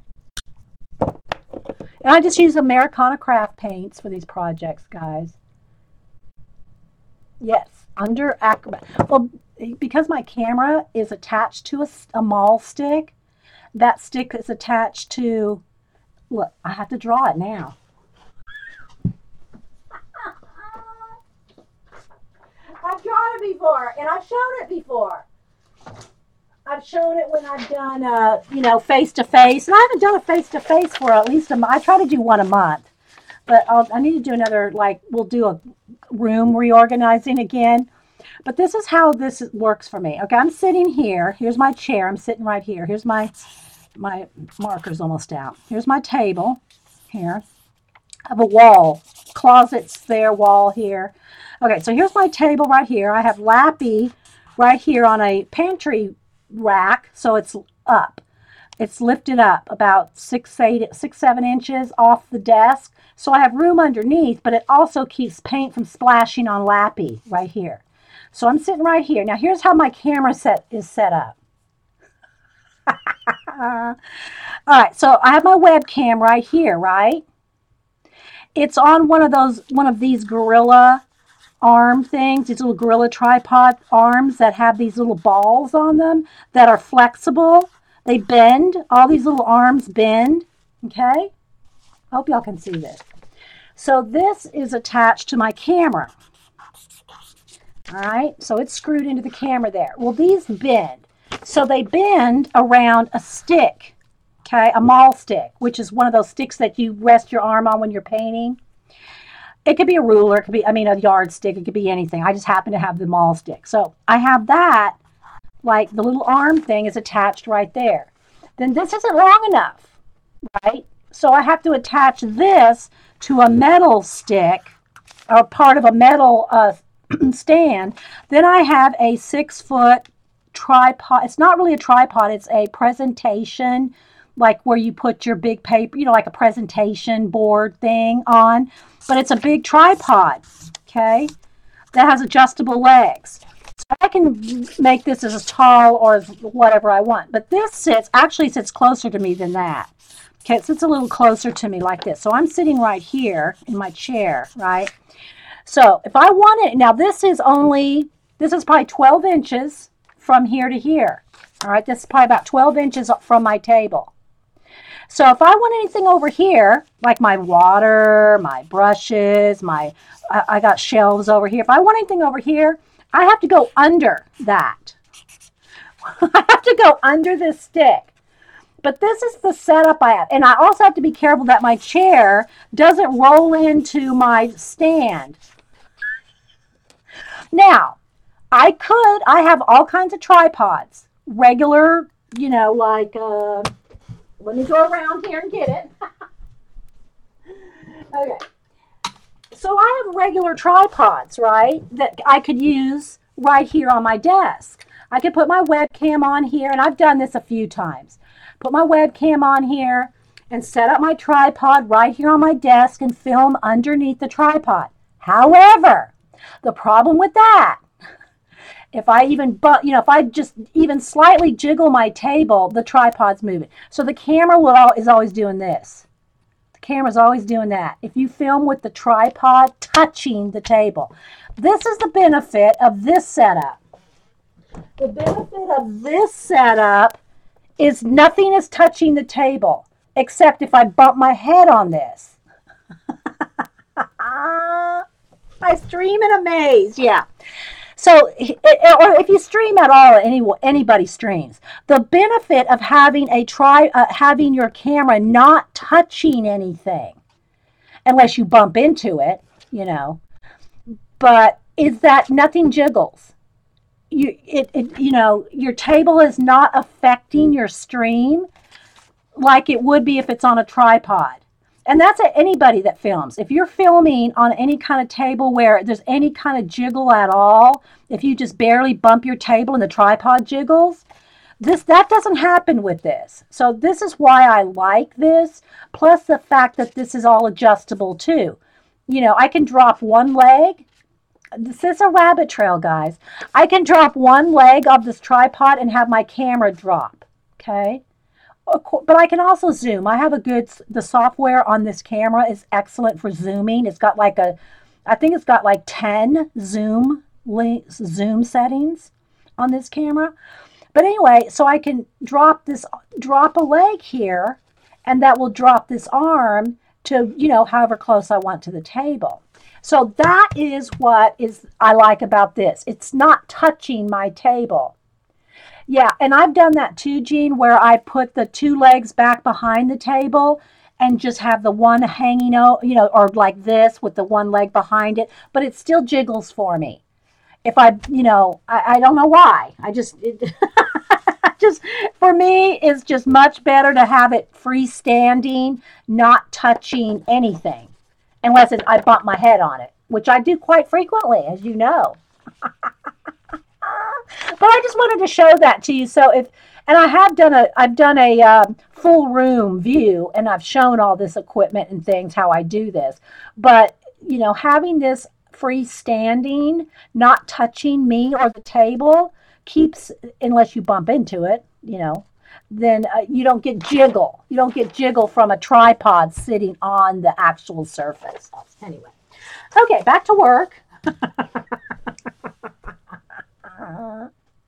And I just use Americana craft paints for these projects, guys. Yes, under Acrobat. Well, because my camera is attached to a, a mall stick, that stick is attached to, look, I have to draw it now. I've drawn it before, and I've shown it before. I've shown it when I've done, uh, you know, face-to-face. And I haven't done a face-to-face for at least a month. I try to do one a month. But I'll, I need to do another, like, we'll do a room reorganizing again. But this is how this works for me. Okay, I'm sitting here. Here's my chair. I'm sitting right here. Here's my, my marker's almost out. Here's my table here. of a wall. Closets there, wall here. Okay, so here's my table right here. I have Lappy right here on a pantry rack, so it's up. It's lifted up about six, eight, six, seven inches off the desk. So I have room underneath, but it also keeps paint from splashing on Lappy right here. So I'm sitting right here. Now here's how my camera set is set up. Uh, all right, so I have my webcam right here, right? It's on one of those, one of these gorilla arm things, these little gorilla tripod arms that have these little balls on them that are flexible. They bend. All these little arms bend. Okay? I hope y'all can see this. So this is attached to my camera. All right? So it's screwed into the camera there. Well, these bend. So they bend around a stick. Okay? A maul stick, which is one of those sticks that you rest your arm on when you're painting. It could be a ruler. It could be, I mean, a yardstick. It could be anything. I just happen to have the maul stick. So I have that. Like the little arm thing is attached right there. Then this isn't long enough, right? So I have to attach this to a metal stick or part of a metal uh, stand. Then I have a six foot tripod. It's not really a tripod. It's a presentation, like where you put your big paper, you know, like a presentation board thing on. But it's a big tripod, okay, that has adjustable legs. So I can make this as tall or as whatever I want. But this sits, actually sits closer to me than that. Okay, it sits a little closer to me like this. So I'm sitting right here in my chair, right? So if I want it, now this is only, this is probably twelve inches from here to here. All right, this is probably about twelve inches from my table. So if I want anything over here, like my water, my brushes, my, I, I got shelves over here. If I want anything over here, I have to go under that. I have to go under this stick. But this is the setup I have. And I also have to be careful that my chair doesn't roll into my stand. Now, I could, I have all kinds of tripods. Regular, you know, like, uh, let me go around here and get it. Okay. So I have regular tripods, right, that I could use right here on my desk. I could put my webcam on here, and I've done this a few times. Put my webcam on here and set up my tripod right here on my desk and film underneath the tripod. However, the problem with that, if I even, but you know, if I just even slightly jiggle my table, the tripod's moving. So the camera will is always doing this. The camera's always doing that. If you film with the tripod touching the table, this is the benefit of this setup. The benefit of this setup is nothing is touching the table except if I bump my head on this. I stream in a maze. Yeah. So, or if you stream at all, any anybody streams. The benefit of having a try, uh, having your camera not touching anything, unless you bump into it, you know, but is that nothing jiggles. You, it, it, you know, your table is not affecting your stream like it would be if it's on a tripod. And that's at anybody that films. If you're filming on any kind of table where there's any kind of jiggle at all, if you just barely bump your table and the tripod jiggles, this that doesn't happen with this. So this is why I like this, plus the fact that this is all adjustable too. You know, I can drop one leg. This is a rabbit trail, guys. I can drop one leg of this tripod and have my camera drop, okay? But I can also zoom. I have a good, the software on this camera is excellent for zooming. It's got like a, I think it's got like ten zoom, zoom settings on this camera. But anyway, so I can drop this, drop a leg here, and that will drop this arm to, you know, however close I want to the table. So that is what is I like about this. It's not touching my table. Yeah, and I've done that too, Jean, where I put the two legs back behind the table and just have the one hanging out, you know, or like this with the one leg behind it, but it still jiggles for me. If I, you know, I, I don't know why. I just, it, just, for me, it's just much better to have it freestanding, not touching anything. unless it's, I bump my head on it, which I do quite frequently, as you know. But I just wanted to show that to you. So if, and I have done a, I've done a um, full room view, and I've shown all this equipment and things how I do this. But you know, having this freestanding, not touching me or the table, keeps, unless you bump into it, you know, then uh, you don't get jiggle. You don't get jiggle from a tripod sitting on the actual surface. Anyway, okay, back to work. Uh,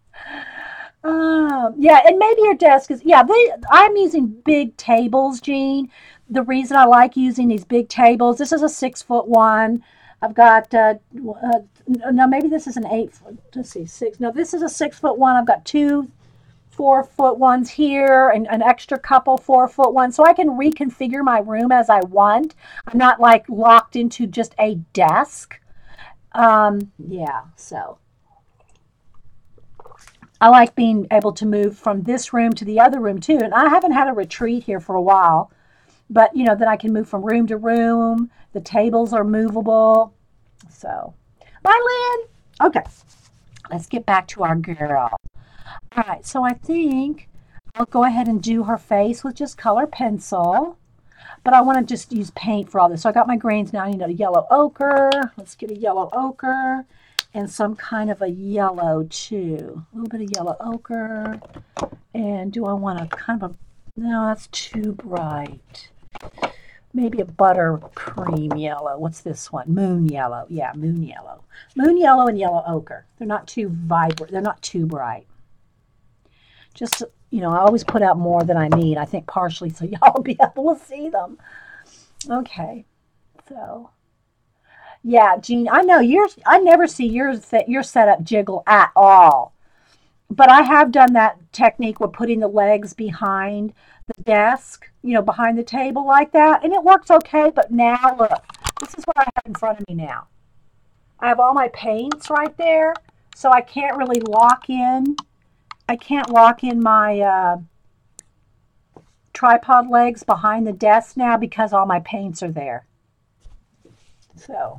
um, yeah, and maybe your desk is, yeah, they, I'm using big tables, Jean. The reason I like using these big tables, this is a six foot one. I've got, uh, uh, no, maybe this is an eight foot, let's see, six, no, this is a six foot one. I've got two four foot ones here and an extra couple four foot ones. So I can reconfigure my room as I want. I'm not like locked into just a desk. Um, yeah, so. I like being able to move from this room to the other room too. And I haven't had a retreat here for a while, but you know, then I can move from room to room. The tables are movable. So, bye, Lynn. Okay, let's get back to our girl. All right, so I think I'll go ahead and do her face with just color pencil, but I want to just use paint for all this. So I got my grains now. I need a yellow ochre. Let's get a yellow ochre. And some kind of a yellow too. A little bit of yellow ochre. And do I want a kind of a, no, that's too bright. Maybe a buttercream yellow. What's this one? Moon yellow. Yeah, moon yellow. Moon yellow and yellow ochre. They're not too vibrant. They're not too bright. Just, you know, I always put out more than I need. I think partially so y'all will be able to see them. Okay, so. Yeah, Jean, I know yours. I never see yours, your setup jiggle at all. But I have done that technique with putting the legs behind the desk, you know, behind the table like that. And it works okay. But now, look, this is what I have in front of me now. I have all my paints right there. So I can't really lock in. I can't lock in my uh, tripod legs behind the desk now because all my paints are there. So.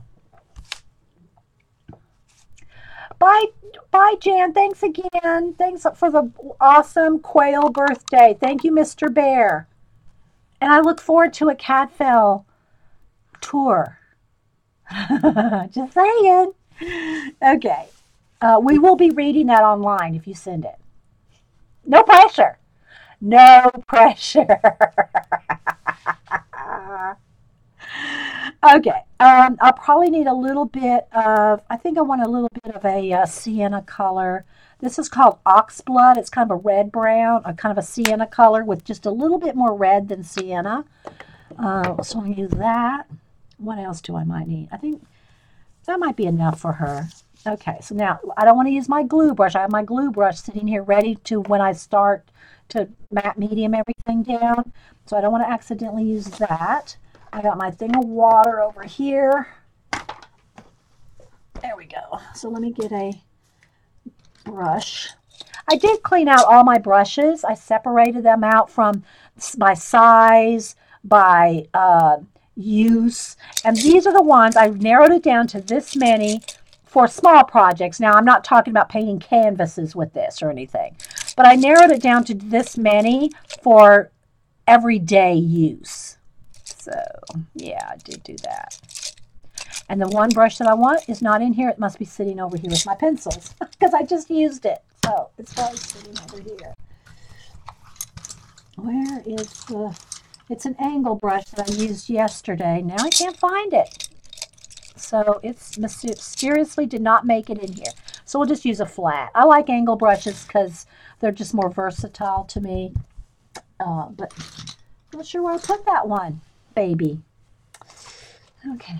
Bye, bye, Jan. Thanks again. Thanks for the awesome quail birthday. Thank you, Mister Bear. And I look forward to a Cadfael tour. Just saying. Okay. Uh, we will be reading that online if you send it. No pressure. No pressure. Okay, um, I'll probably need a little bit of, I think I want a little bit of a uh, sienna color. This is called Oxblood. It's kind of a red brown, a kind of a sienna color with just a little bit more red than sienna. Uh, so I'm going to use that. What else do I might need? I think that might be enough for her. Okay, so now I don't want to use my glue brush. I have my glue brush sitting here ready to, when I start to matte medium everything down. So I don't want to accidentally use that. I got my thing of water over here. There we go. So let me get a brush. I did clean out all my brushes. I separated them out from by size, by uh, use. And these are the ones, I've narrowed it down to this many for small projects. Now, I'm not talking about painting canvases with this or anything. But I narrowed it down to this many for everyday use. So, yeah, I did do that. And the one brush that I want is not in here. It must be sitting over here with my pencils because I just used it. So, it's probably sitting over here. Where is the... It's an angle brush that I used yesterday. Now I can't find it. So, it's mysteriously did not make it in here. So, we'll just use a flat. I like angle brushes because they're just more versatile to me. Uh, but I'm not sure where I put that one. Baby. Okay.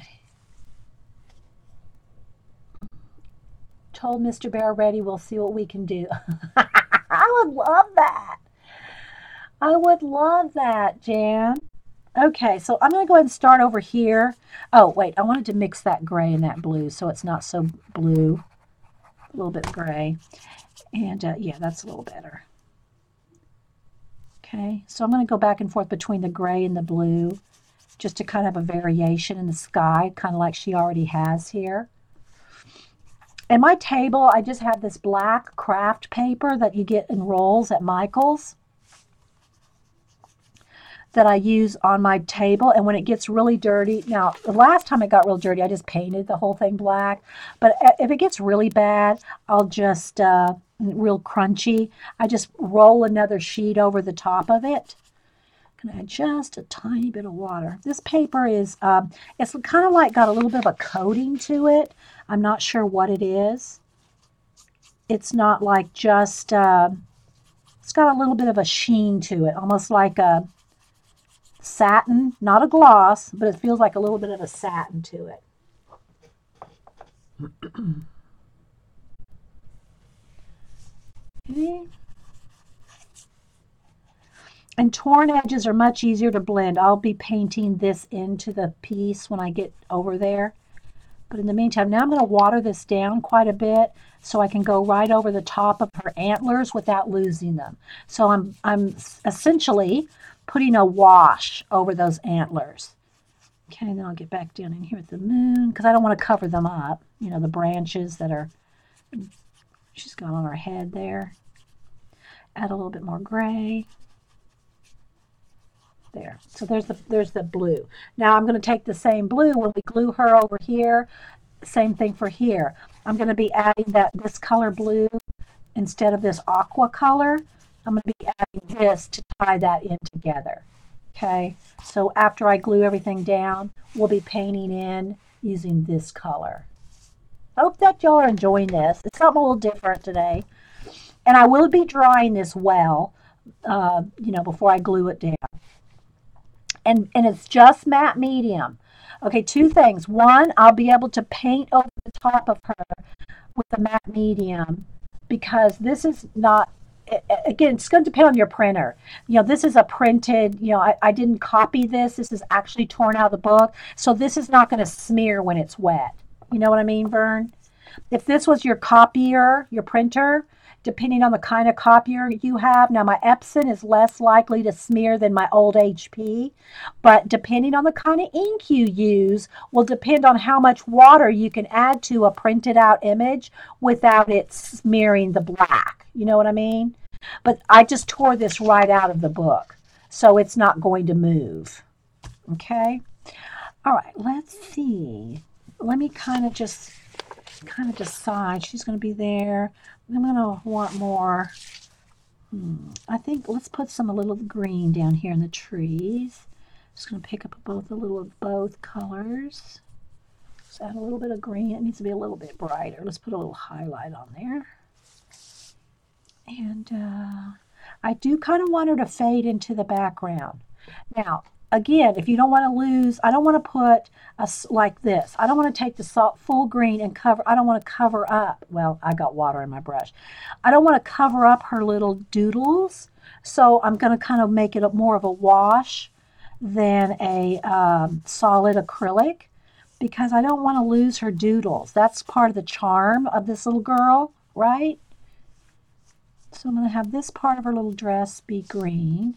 Told Mister Bear ready. We'll see what we can do. I would love that. I would love that, Jan. Okay, so I'm going to go ahead and start over here. Oh, wait. I wanted to mix that gray and that blue so it's not so blue. A little bit gray. And, uh, yeah, that's a little better. Okay, so I'm going to go back and forth between the gray and the blue. just to kind of a variation in the sky, kind of like she already has here. And my table, I just have this black craft paper that you get in rolls at Michael's that I use on my table. And when it gets really dirty, now the last time it got real dirty, I just painted the whole thing black. But if it gets really bad, I'll just, uh, real crunchy, I just roll another sheet over the top of it. Can I add just a tiny bit of water? This paper is, um, it's kind of like got a little bit of a coating to it. I'm not sure what it is. It's not like just, uh, it's got a little bit of a sheen to it, almost like a satin, not a gloss, but it feels like a little bit of a satin to it. Okay. And torn edges are much easier to blend. I'll be painting this into the piece when I get over there. But in the meantime, now I'm going to water this down quite a bit so I can go right over the top of her antlers without losing them. So I'm, I'm essentially putting a wash over those antlers. Okay, and then I'll get back down in here with the moon because I don't want to cover them up. You know, the branches that are, she's got on her head there. Add a little bit more gray. There. So there's the there's the blue. Now I'm going to take the same blue when we glue her over here. Same thing for here. I'm going to be adding that this color blue instead of this aqua color. I'm going to be adding this to tie that in together. Okay. So after I glue everything down, we'll be painting in using this color. I hope that y'all are enjoying this. It's something a little different today. And I will be drying this well, uh, you know, before I glue it down. And, and it's just matte medium. Okay, two things. One, I'll be able to paint over the top of her with the matte medium because this is not, again, it's going to depend on your printer. You know, this is a printed, you know, I, I didn't copy this. This is actually torn out of the book. So this is not going to smear when it's wet. You know what I mean, Vern? If this was your copier, your printer, depending on the kind of copier you have. Now, my Epson is less likely to smear than my old H P, but depending on the kind of ink you use will depend on how much water you can add to a printed out image without it smearing the black. You know what I mean? But I just tore this right out of the book, so it's not going to move. Okay? All right, let's see. Let me kind of just kind of decide. She's going to be there. I'm going to want more. Hmm, I think let's put some a little green down here in the trees. Just going to pick up both a little of both colors. Let's add a little bit of green. It needs to be a little bit brighter. Let's put a little highlight on there. And uh, I do kind of want her to fade into the background. Now, again, if you don't want to lose, I don't want to put a, like this. I don't want to take the salt, full green and cover, I don't want to cover up. Well, I got water in my brush. I don't want to cover up her little doodles. So I'm going to kind of make it more of a wash than a um, solid acrylic because I don't want to lose her doodles. That's part of the charm of this little girl, right? So I'm going to have this part of her little dress be green.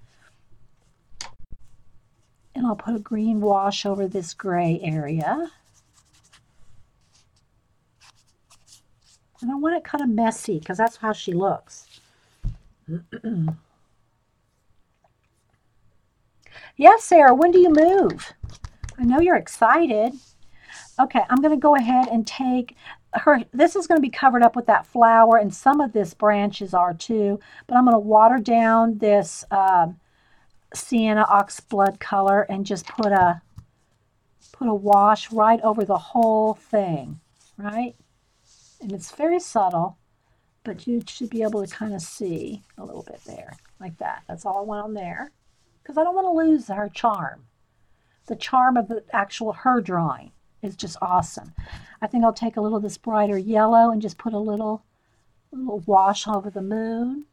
And I'll put a green wash over this gray area. And I want it kind of messy because that's how she looks. Yes, Sarah, when do you move? I know you're excited. Okay, I'm going to go ahead and take her. This is going to be covered up with that flower, and some of this branches are too. But I'm going to water down this um, sienna oxblood color and just put a put a wash right over the whole thing, right? And it's very subtle, but you should be able to kind of see a little bit there, like that. That's all I want on there, because I don't want to lose her charm. The charm of the actual her drawing is just awesome. I think I'll take a little of this brighter yellow and just put a little, little wash over the moon.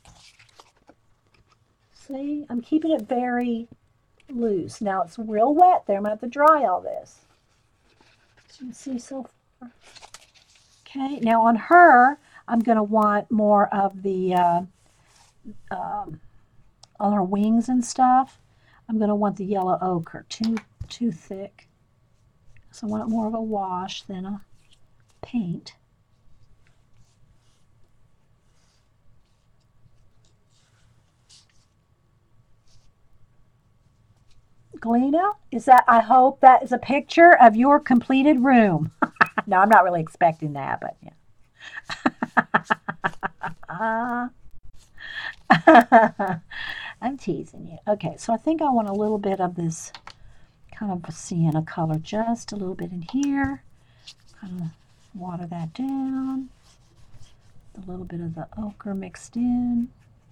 See, I'm keeping it very loose. Now it's real wet there. I'm going to have to dry all this. As you can see so far. Okay, now on her, I'm going to want more of the, uh, um, on her wings and stuff. I'm going to want the yellow ochre, too, too thick. So I want it more of a wash than a paint. Galena, is that, I hope that is a picture of your completed room. No, I'm not really expecting that, but yeah. I'm teasing you. Okay, so I think I want a little bit of this kind of a sienna color, just a little bit in here. Kind of water that down. A little bit of the ochre mixed in.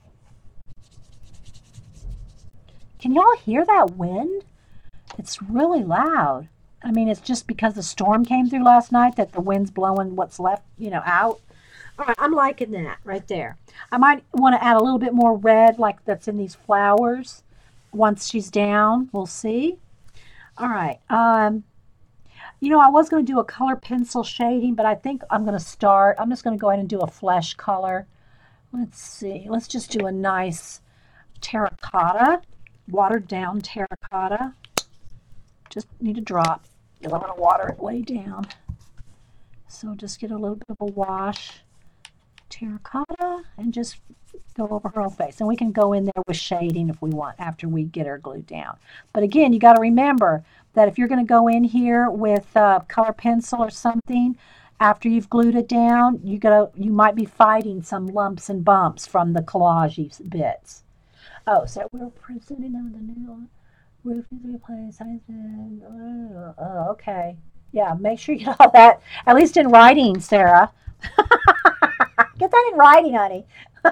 Can y'all hear that wind? It's really loud. I mean, it's just because the storm came through last night that the wind's blowing what's left, you know, out. All right, I'm liking that right there. I might want to add a little bit more red like that's in these flowers once she's down. We'll see. All right. Um, you know, I was going to do a color pencil shading, but I think I'm going to start. I'm just going to go ahead and do a flesh color. Let's see. Let's just do a nice terracotta, watered down terracotta. Just need a drop. You'll want to water it way down. So just get a little bit of a wash, terracotta, and just go over her whole face. And we can go in there with shading if we want after we get her glued down. But again, you got to remember that if you're going to go in here with a color pencil or something, after you've glued it down, you gotta you might be fighting some lumps and bumps from the collage bits. Oh, so we're presenting them with the new roof is replaced. Oh, oh, okay. Yeah, make sure you get all that, at least in writing, Sarah. Get that in writing, honey.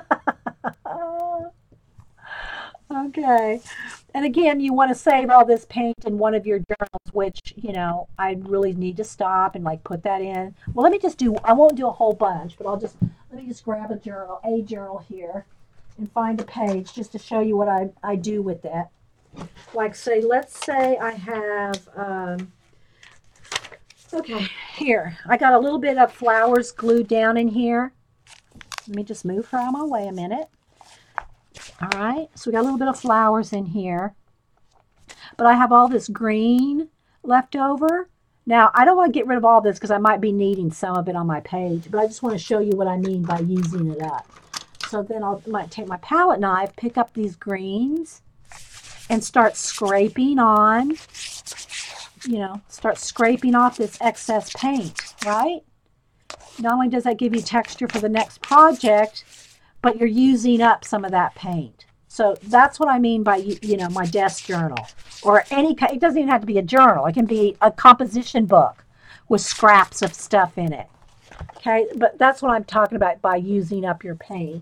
Okay. And again, you want to save all this paint in one of your journals, which, you know, I really need to stop and like put that in. Well, let me just do, I won't do a whole bunch, but I'll just, let me just grab a journal, a journal here and find a page just to show you what I, I do with that. Like say, let's say I have, um, okay, here, I got a little bit of flowers glued down in here. Let me just move her out of my way a minute. All right, so we got a little bit of flowers in here, but I have all this green left over. Now, I don't want to get rid of all this because I might be needing some of it on my page, but I just want to show you what I mean by using it up. So then I'll might take my palette knife, pick up these greens, and start scraping on, you know, start scraping off this excess paint, right? Not only does that give you texture for the next project, but you're using up some of that paint. So that's what I mean by, you know, my desk journal. Or any, it doesn't even have to be a journal. It can be a composition book with scraps of stuff in it. Okay, but that's what I'm talking about by using up your paint.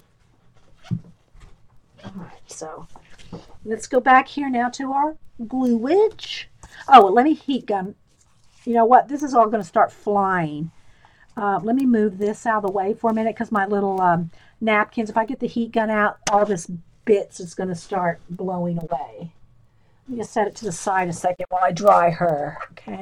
All right, so let's go back here now to our gluage. Oh, let me heat gun. You know what? This is all going to start flying. Uh, let me move this out of the way for a minute because my little um, napkins, if I get the heat gun out, all this bits is going to start blowing away. Let me just set it to the side a second while I dry her, okay?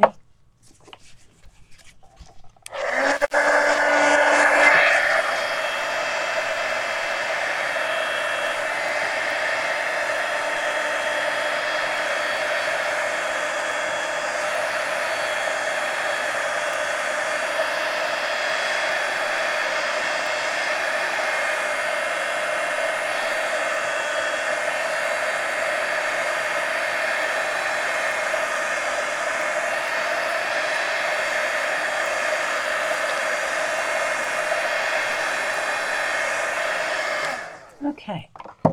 Okay.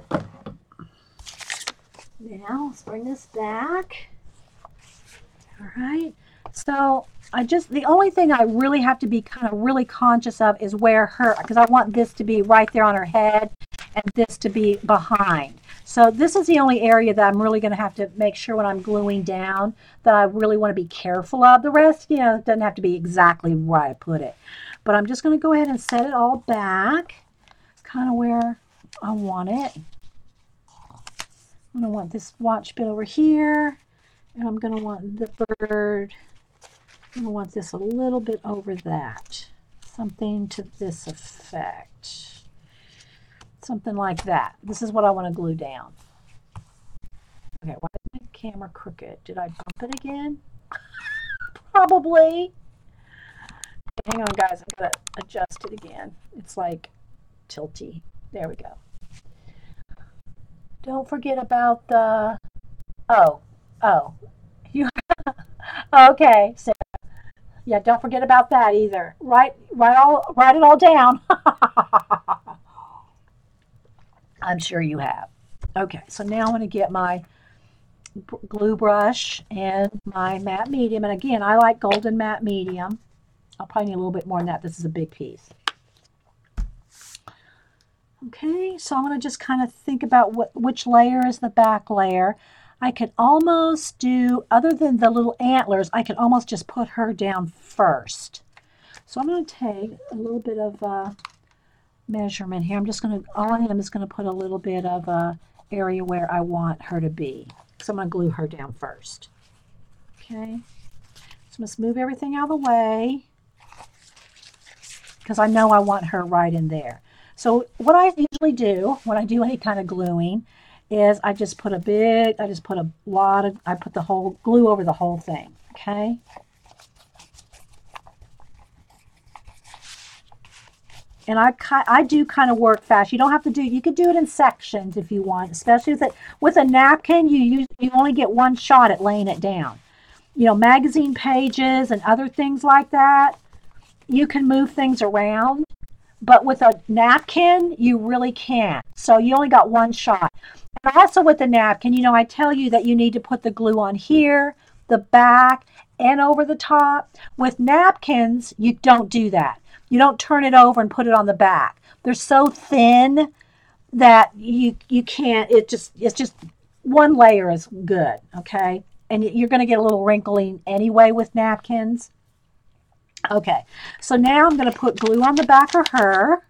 Now let's bring this back. All right. So I just, the only thing I really have to be kind of really conscious of is where her, because I want this to be right there on her head and this to be behind. So this is the only area that I'm really going to have to make sure when I'm gluing down that I really want to be careful of. The rest, you know, it doesn't have to be exactly where I put it. But I'm just going to go ahead and set it all back, kind of where I want it. I'm going to want this watch bit over here, and I'm going to want the bird. I'm going to want this a little bit over that. Something to this effect. Something like that. This is what I want to glue down. Okay, why did my camera crooked? Did I bump it again? Probably. Hang on, guys. I've got to adjust it again. It's like tilty. There we go. Don't forget about the... Oh. Oh. You... Okay. So, yeah, don't forget about that either. Write, write, all, write it all down. I'm sure you have. Okay, so now I'm going to get my glue brush and my matte medium. And again, I like golden matte medium. I'll probably need a little bit more than that. This is a big piece. Okay, so I'm going to just kind of think about what which layer is the back layer. I could almost do, other than the little antlers, I could almost just put her down first. So I'm going to take a little bit of uh, measurement here. I'm just going to, all I am is going to put a little bit of uh, area where I want her to be. So I'm going to glue her down first. Okay, so I'm going to move everything out of the way because I know I want her right in there. So what I usually do when I do any kind of gluing is I just put a big, I just put a lot of, I put the whole glue over the whole thing. Okay. And I, I do kind of work fast. You don't have to do, you could do it in sections if you want, especially with, it, with a napkin, you, use, you only get one shot at laying it down. You know, magazine pages and other things like that, you can move things around. But with a napkin, you really can't. So you only got one shot. And also with the napkin, you know, I tell you that you need to put the glue on here, the back, and over the top. With napkins, you don't do that. You don't turn it over and put it on the back. They're so thin that you you can't, it just, it's just one layer is good, okay? And you're going to get a little wrinkling anyway with napkins. Okay, so now I'm going to put glue on the back of her.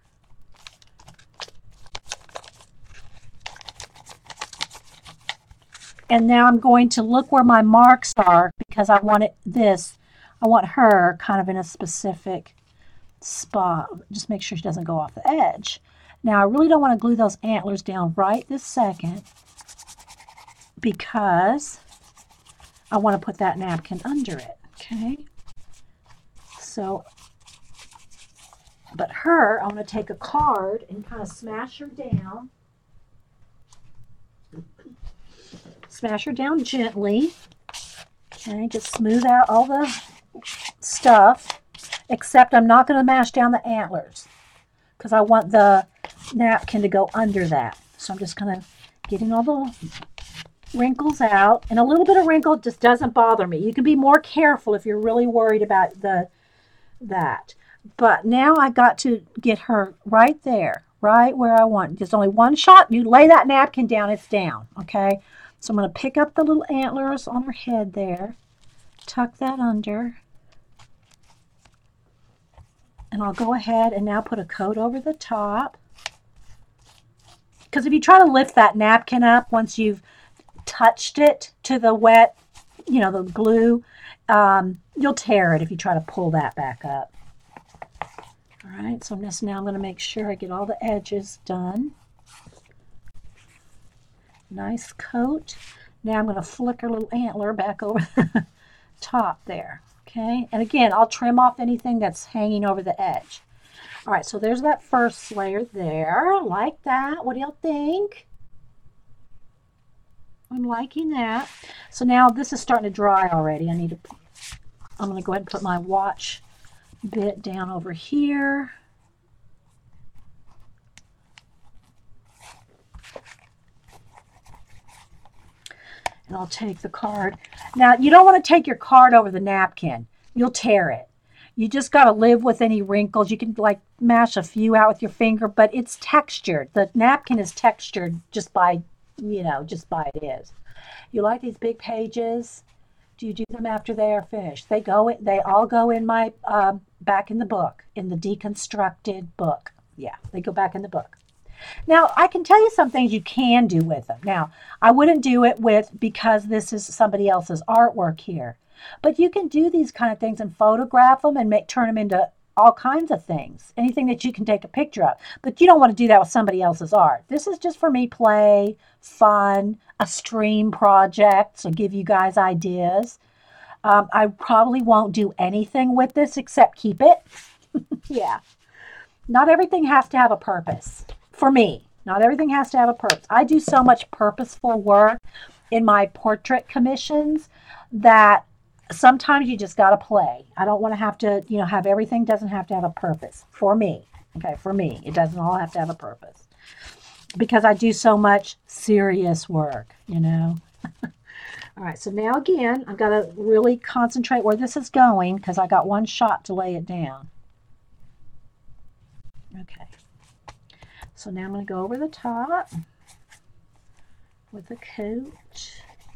And now I'm going to look where my marks are because I want it this, I want her kind of in a specific spot. Just make sure she doesn't go off the edge. Now I really don't want to glue those antlers down right this second because I want to put that napkin under it, okay? So, but her, I'm going to take a card and kind of smash her down. Smash her down gently. Okay, just smooth out all the stuff, except I'm not going to mash down the antlers because I want the napkin to go under that. So I'm just kind of getting all the wrinkles out. And a little bit of wrinkle just doesn't bother me. You can be more careful if you're really worried about the that. But now I got to get her right there, right where I want. There's only one shot. You lay that napkin down, it's down, okay? So I'm going to pick up the little antlers on her head there, tuck that under, and I'll go ahead and now put a coat over the top. Because if you try to lift that napkin up once you've touched it to the wet, you know, the glue, um, you'll tear it if you try to pull that back up. All right, so just now I'm going to make sure I get all the edges done. Nice coat. Now I'm going to flick her little antler back over the top there. Okay, and again, I'll trim off anything that's hanging over the edge. All right, so there's that first layer there, like that. What do y'all think? I'm liking that. So now this is starting to dry already. I need to, I'm going to go ahead and put my watch bit down over here. And I'll take the card. Now, you don't want to take your card over the napkin. You'll tear it. You just got to live with any wrinkles. You can like mash a few out with your finger, but it's textured. The napkin is textured just by, you know, just by it is. You like these big pages? Do you do them after they are finished? They go in, they all go in my, uh, back in the book, in the deconstructed book. Yeah, they go back in the book. Now, I can tell you some things you can do with them. Now, I wouldn't do it with, because this is somebody else's artwork here. But you can do these kind of things and photograph them and make turn them into all kinds of things, anything that you can take a picture of. But you don't want to do that with somebody else's art. This is just for me, play, fun, a stream project, so give you guys ideas. Um, I probably won't do anything with this except keep it. Yeah. Not everything has to have a purpose for me. Not everything has to have a purpose. I do so much purposeful work in my portrait commissions that sometimes you just got to play. I don't want to have to, you know, have everything doesn't have to have a purpose for me. Okay, for me, it doesn't all have to have a purpose because I do so much serious work, you know. All right, so now again, I've got to really concentrate where this is going because I got one shot to lay it down. Okay, so now I'm going to go over the top with the coat.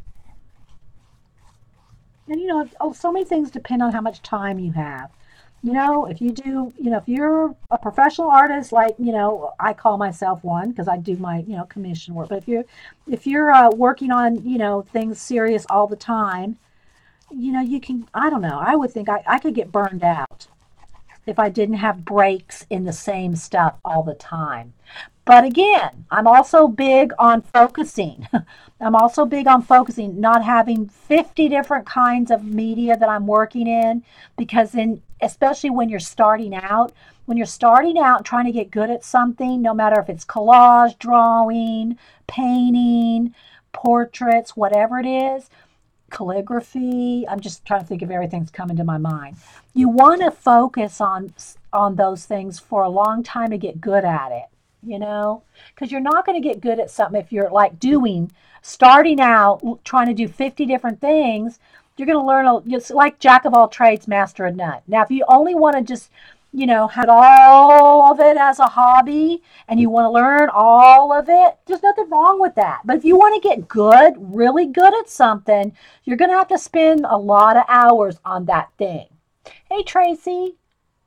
And you know, oh, so many things depend on how much time you have. You know, if you do, you know, if you're a professional artist, like, you know, I call myself one because I do my, you know, commission work. But if you're, if you're uh, working on, you know, things serious all the time, you know, you can, I don't know, I would think I, I could get burned out if I didn't have breaks in the same stuff all the time. But again, I'm also big on focusing. I'm also big on focusing, not having fifty different kinds of media that I'm working in, because then, especially when you're starting out, when you're starting out trying to get good at something, no matter if it's collage, drawing, painting, portraits, whatever it is, calligraphy, I'm just trying to think of everything that's coming to my mind. You want to focus on on those things for a long time to get good at it, you know, because you're not going to get good at something if you're like doing starting out trying to do fifty different things. You're going to learn a, it's like jack of all trades, master of none. Now if you only want to just, you know, have all of it as a hobby and you want to learn all of it, there's nothing wrong with that. But if you want to get good, really good at something, you're going to have to spend a lot of hours on that thing. Hey, Tracy.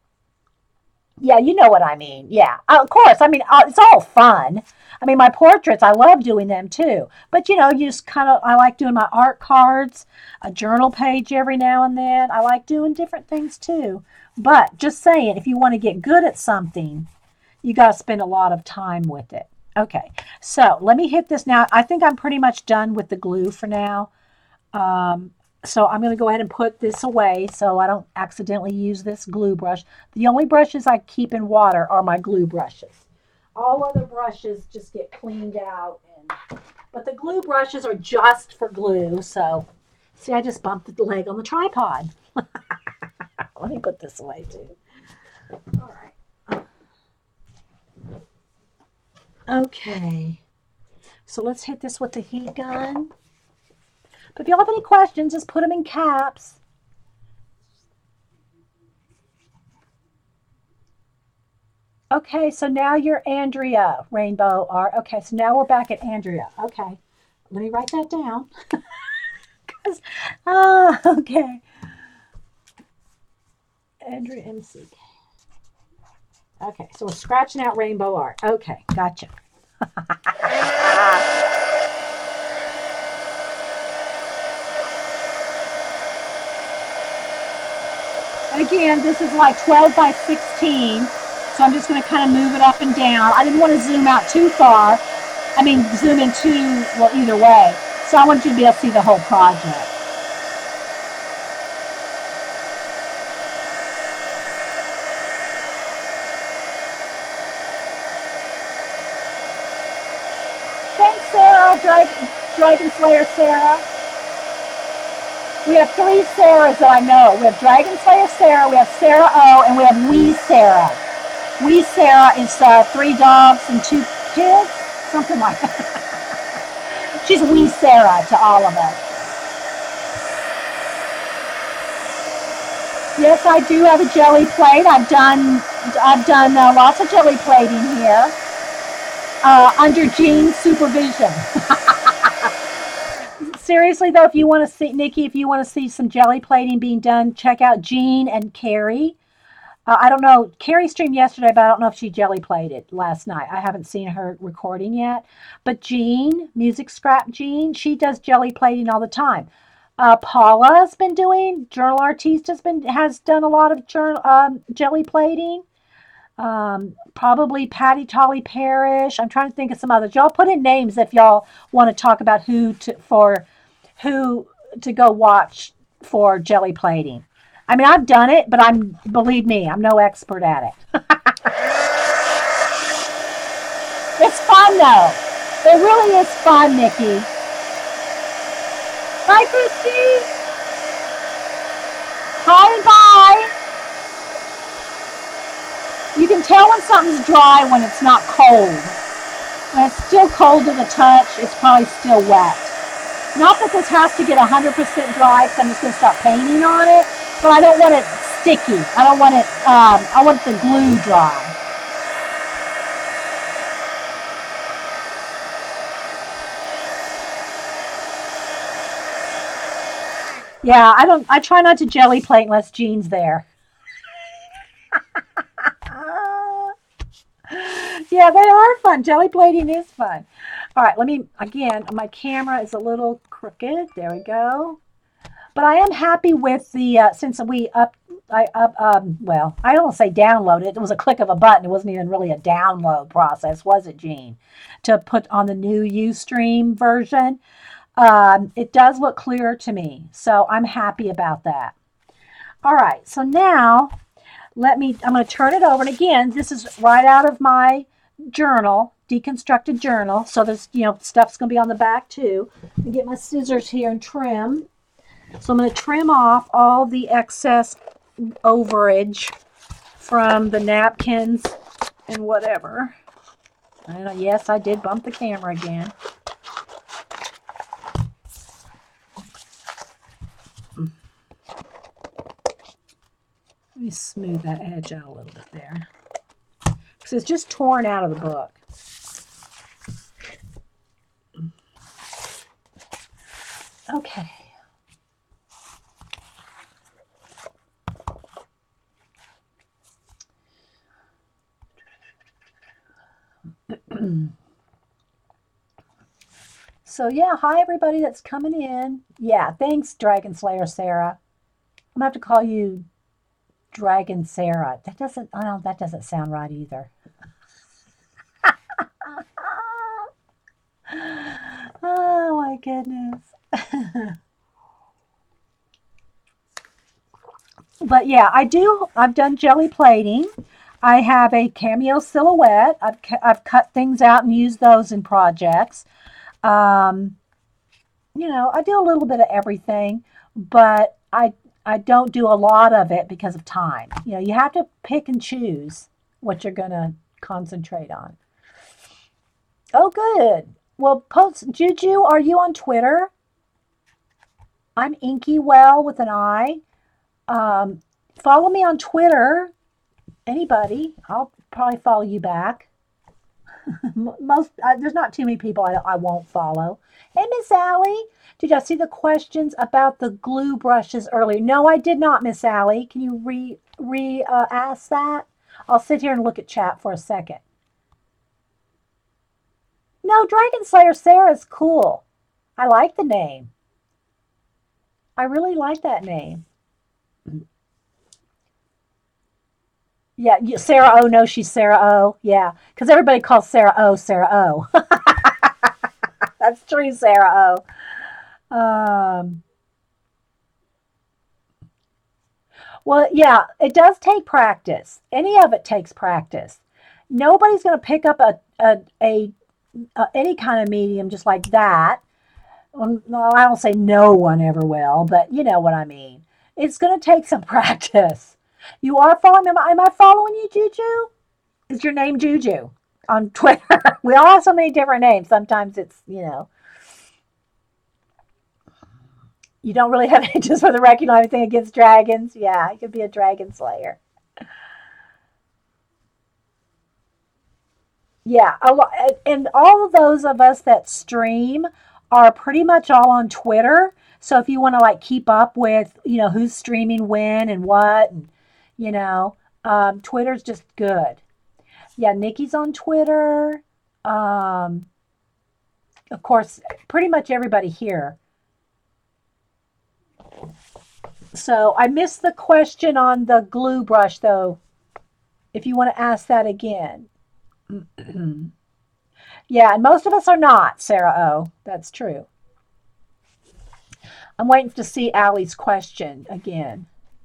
Yeah, you know what I mean. Yeah, uh, of course. I mean, uh, it's all fun. I mean, my portraits, I love doing them too. But you know, you just kind of, I like doing my art cards, a journal page every now and then. I like doing different things too. But just saying, if you want to get good at something, you got to spend a lot of time with it. Okay, so let me hit this now. I think I'm pretty much done with the glue for now. Um, so I'm going to go ahead and put this away so I don't accidentally use this glue brush. The only brushes I keep in water are my glue brushes. All other brushes just get cleaned out. And, but the glue brushes are just for glue. So, see, I just bumped the leg on the tripod. Let me put this away too. All right. Okay. So let's hit this with the heat gun. But if y'all have any questions, just put them in caps. Okay, so now you're Andrea, Rainbow Art. Okay, so now we're back at Andrea. Okay, let me write that down. Cause, oh, okay. Andrea M C. Okay, so we're scratching out Rainbow Art. Okay, gotcha. Again, this is like twelve by sixteen, so I'm just going to kind of move it up and down. I didn't want to zoom out too far. I mean, zoom in too, well, either way. So I want you to be able to see the whole project. Thanks, Sarah, Dragon, Dragon Slayer Sarah. We have three Sarahs that I know. We have Dragon Slayer Sarah, we have Sarah O, and we have Wee Sarah. Wee Sarah is uh, three dogs and two kids, something like that. She's Wee Sarah to all of us. Yes, I do have a jelly plate. I've done I've done uh, lots of jelly plating here uh, under Jean's supervision. Seriously though, if you want to see Nikki, if you want to see some jelly plating being done, check out Jean and Carrie. Uh, I don't know. Carrie streamed yesterday, but I don't know if she jelly plated last night. I haven't seen her recording yet. But Jean, Music Scrap Jean, she does jelly plating all the time. Uh, Paula's been doing, Journal Artiste has been, has done a lot of journal, um, jelly plating. Um, probably Patty Tolly Parrish. I'm trying to think of some others. Y'all put in names if y'all want to talk about who to, for, who to go watch for jelly plating. I mean, I've done it, but I'm, believe me, I'm no expert at it. It's fun though. It really is fun, Nikki. Hi, Christy. Hi and bye. You can tell when something's dry when it's not cold. When it's still cold to the touch, it's probably still wet. Not that this has to get one hundred percent dry because I'm just going to start painting on it, but I don't want it sticky. I don't want it, um, I want the glue dry. Yeah, I don't, I try not to jelly plate unless Jean's there. Uh, yeah, they are fun. Jelly plating is fun. All right, let me, again, my camera is a little crooked. There we go. But I am happy with the, uh, since we up, I up, um, well, I don't say download it. It was a click of a button. It wasn't even really a download process, was it, Gene? To put on the new Ustream version. Um, it does look clearer to me. So I'm happy about that. All right, so now let me, I'm going to turn it over. And again, this is right out of my journal, deconstructed journal. So there's, you know, stuff's going to be on the back too. Let me get my scissors here and trim. So I'm going to trim off all the excess overage from the napkins and whatever. I know, yes, I did bump the camera again. Let me smooth that edge out a little bit there. Because it's just torn out of the book. Okay. So yeah, hi everybody that's coming in. Yeah, thanks, Dragon Slayer Sarah. I'm gonna have to call you Dragon Sarah. That doesn't, I don't, that doesn't sound right either. Oh my goodness. But yeah, I do. I've done jelly plating. I have a cameo silhouette. I've I've cut things out and used those in projects. Um, you know, I do a little bit of everything, but I I don't do a lot of it because of time. You know, you have to pick and choose what you're gonna concentrate on. Oh, good. Well, post Juju, are you on Twitter? I'm Inky Well with an I. Um, follow me on Twitter. Anybody, I'll probably follow you back. Most uh, there's not too many people I, I won't follow. Hey, Miss Allie, did y'all see the questions about the glue brushes earlier? No, I did not, Miss Allie. Can you re re uh, ask that? I'll sit here and look at chat for a second. No, Dragon Slayer Sarah's cool. I like the name. I really like that name. Yeah, Sarah O. No, she's Sarah O. Yeah, because everybody calls Sarah O. Sarah O. That's true, Sarah O. Um, well, yeah, it does take practice. Any of it takes practice. Nobody's going to pick up a, a, a, a any kind of medium just like that. Well, no, I don't say no one ever will, but you know what I mean. It's going to take some practice. You are following me. Am I, am I following you, Juju? Is your name Juju on Twitter? We all have so many different names. Sometimes it's, you know, you don't really have just for the record, you don't have anything against dragons. Yeah, you could be a dragon slayer. Yeah, a lot, and all of those of us that stream are pretty much all on Twitter. So if you want to like keep up with, you know, who's streaming when and what, and you know, um, Twitter's just good. Yeah, Nikki's on Twitter. Um, of course, pretty much everybody here. So I missed the question on the glue brush, though, if you want to ask that again. Yeah, and most of us are not, Sarah O. That's true. I'm waiting to see Allie's question again.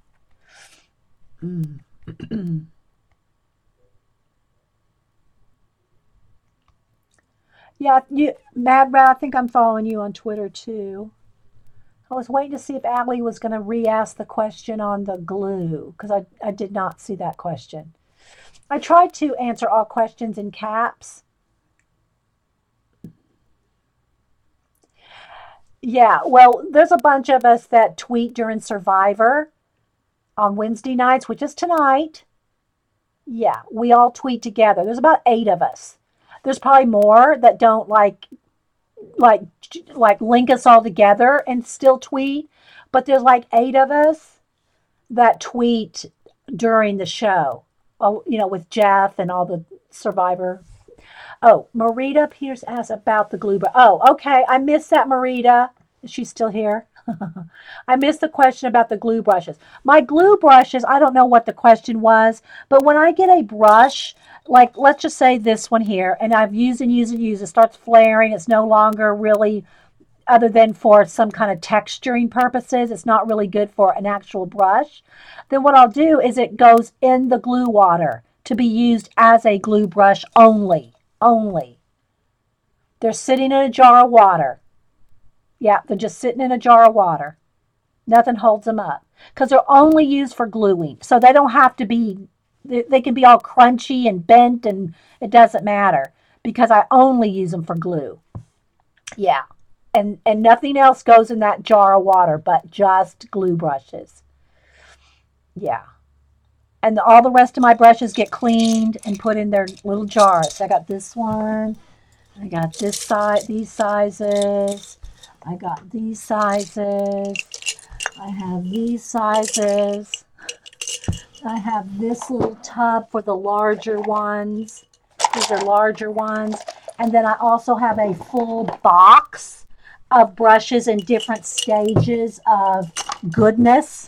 Yeah, you, Mad Rat, I think I'm following you on Twitter too. I was waiting to see if Allie was going to re-ask the question on the glue because I, I did not see that question. I tried to answer all questions in caps. Yeah, well, there's a bunch of us that tweet during Survivor on Wednesday nights, which is tonight. Yeah, we all tweet together. There's about eight of us. There's probably more that don't like like like link us all together and still tweet, but there's like eight of us that tweet during the show. Oh, you know, with Jeff and all the Survivor. Oh, Marita Pierce asked about the glue. But oh, okay, I missed that, Marita. Is she still here? I missed the question about the glue brushes. My glue brushes, I don't know what the question was, but when I get a brush, like let's just say this one here, and I've used and used and used, it starts flaring. It's no longer really, other than for some kind of texturing purposes, it's not really good for an actual brush. Then what I'll do is it goes in the glue water to be used as a glue brush only. Only. They're sitting in a jar of water. Yeah, they're just sitting in a jar of water. Nothing holds them up because they're only used for gluing. So they don't have to be, they, they can be all crunchy and bent and it doesn't matter because I only use them for glue. Yeah. And, and nothing else goes in that jar of water but just glue brushes. Yeah. And all the rest of my brushes get cleaned and put in their little jars. I got this one. I got this size, these sizes. I got these sizes. I have these sizes. I have this little tub for the larger ones. These are larger ones. And then I also have a full box of brushes in different stages of goodness.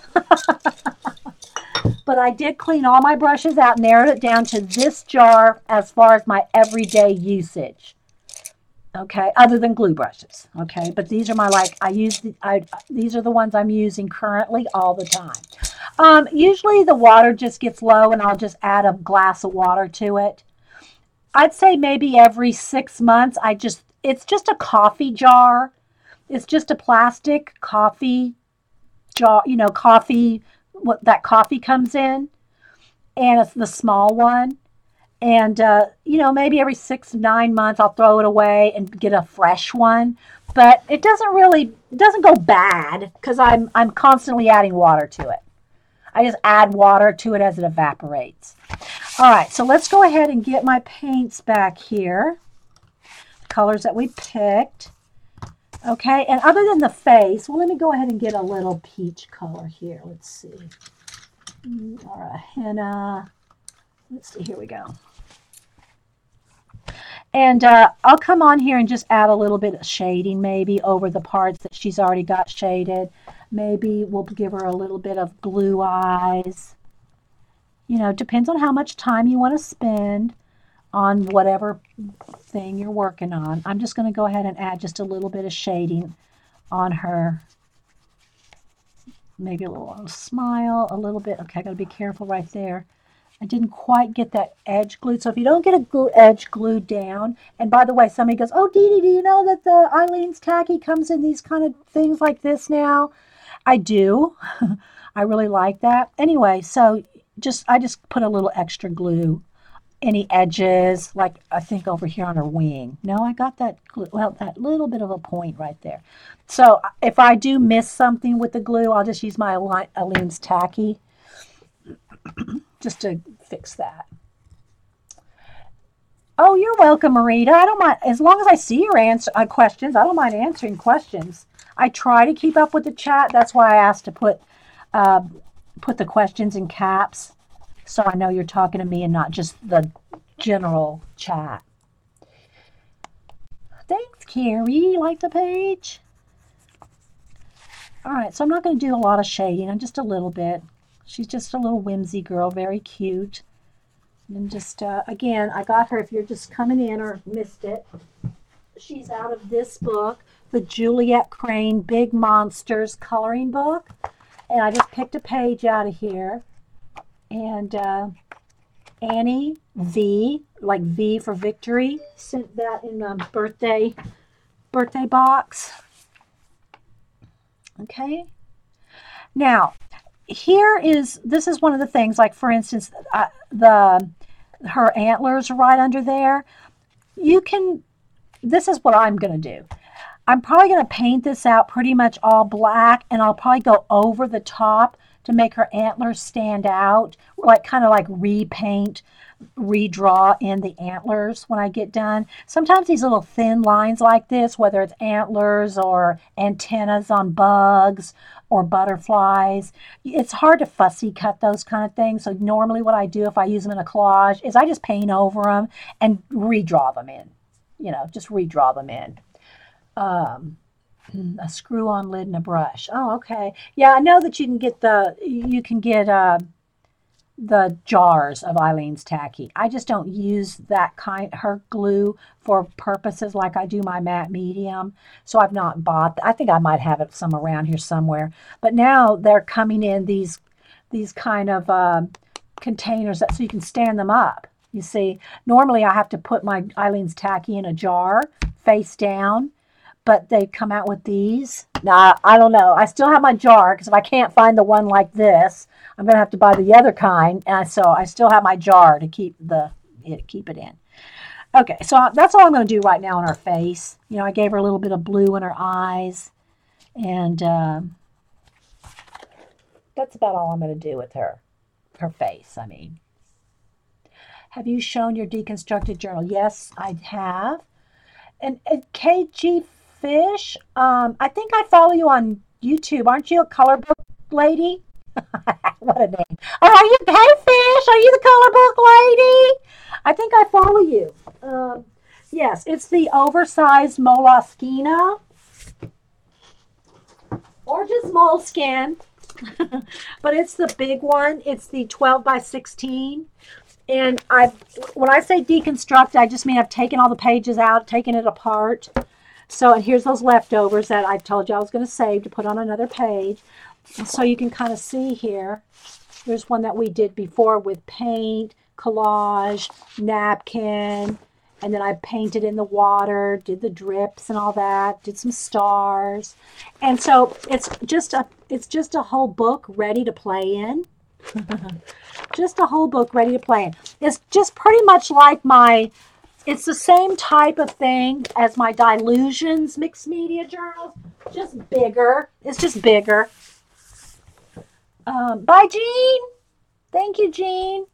But I did clean all my brushes out, narrowed it down to this jar as far as my everyday usage. Okay, other than glue brushes. Okay, but these are my like I use. The, I these are the ones I'm using currently all the time. Um, usually the water just gets low, and I'll just add a glass of water to it. I'd say maybe every six months. I just it's just a coffee jar. It's just a plastic coffee jar. You know, coffee what that coffee comes in, and it's the small one. And uh, you know, maybe every six nine months I'll throw it away and get a fresh one. But it doesn't really it doesn't go bad because I'm I'm constantly adding water to it. I just add water to it as it evaporates. All right, so let's go ahead and get my paints back here. Colors that we picked. Okay, and other than the face, well, let me go ahead and get a little peach color here. Let's see. Or a henna. Let's see, here we go. And uh, I'll come on here and just add a little bit of shading maybe over the parts that she's already got shaded. Maybe we'll give her a little bit of blue eyes. You know, depends on how much time you want to spend on whatever thing you're working on. I'm just going to go ahead and add just a little bit of shading on her. Maybe a little smile, a little bit. Okay, I got to be careful right there. I didn't quite get that edge glued. So if you don't get a glue, edge glued down, and by the way, somebody goes, oh, Dee Dee, do you know that the Eileen's Tacky comes in these kind of things like this now? I do. I really like that. Anyway, so just I just put a little extra glue. Any edges, like I think over here on her wing. No, I got that glue, well, that little bit of a point right there. So if I do miss something with the glue, I'll just use my Eileen's Tacky just to fix that. Oh, you're welcome, Marita. I don't mind as long as I see your answer uh, questions. I don't mind answering questions. I try to keep up with the chat. That's why I asked to put uh, put the questions in caps, so I know you're talking to me and not just the general chat. Thanks, Carrie. You like the page? All right, so I'm not going to do a lot of shading. I'm just a little bit. She's just a little whimsy girl, very cute. And just, uh, again, I got her, if you're just coming in or missed it, she's out of this book, the Juliet Crane Big Monsters coloring book. And I just picked a page out of here. And uh, Annie V, like V for victory, sent that in a birthday, birthday box. Okay. Now, here is, this is one of the things, like for instance, uh, the her antlers are right under there. You can, this is what I'm going to do. I'm probably going to paint this out pretty much all black, and I'll probably go over the top to make her antlers stand out, like kind of like repaint, redraw in the antlers when I get done. Sometimes these little thin lines like this, whether it's antlers or antennas on bugs or butterflies, it's hard to fussy cut those kind of things. So normally what I do if I use them in a collage is I just paint over them and redraw them in, you know, just redraw them in. Um, a screw-on lid and a brush. Oh, okay. Yeah, I know that you can get the, you can get uh, the jars of Eileen's Tacky. I just don't use that kind, her glue for purposes like I do my matte medium. So I've not bought, I think I might have it some around here somewhere. But now they're coming in these, these kind of uh, containers that, so you can stand them up. You see, normally I have to put my Eileen's Tacky in a jar face down, but they come out with these. Now, I don't know. I still have my jar, because if I can't find the one like this, I'm going to have to buy the other kind. And so I still have my jar to keep the it, keep it in. Okay, so that's all I'm going to do right now on her face. You know, I gave her a little bit of blue in her eyes. And um, that's about all I'm going to do with her, her face, I mean. Have you shown your deconstructed journal? Yes, I have. And, and K G Fish, um, I think I follow you on YouTube. Aren't you a color book lady? What a name. Oh, are you, hey Fish, are you the color book lady? I think I follow you. Um, yes, it's the oversized Moleskine, or just moleskin, but it's the big one. It's the twelve by sixteen. And I, when I say deconstruct, I just mean I've taken all the pages out, taken it apart. So, and here's those leftovers that I told you I was going to save to put on another page. So you can kind of see here, there's one that we did before with paint, collage, napkin, and then I painted in the water, did the drips and all that, did some stars. And so it's just a, it's just a whole book ready to play in. Just a whole book ready to play in. It's just pretty much like my, it's the same type of thing as my Dylusions mixed media journals, just bigger. It's just bigger. Um, bye, Jean. Thank you, Jean.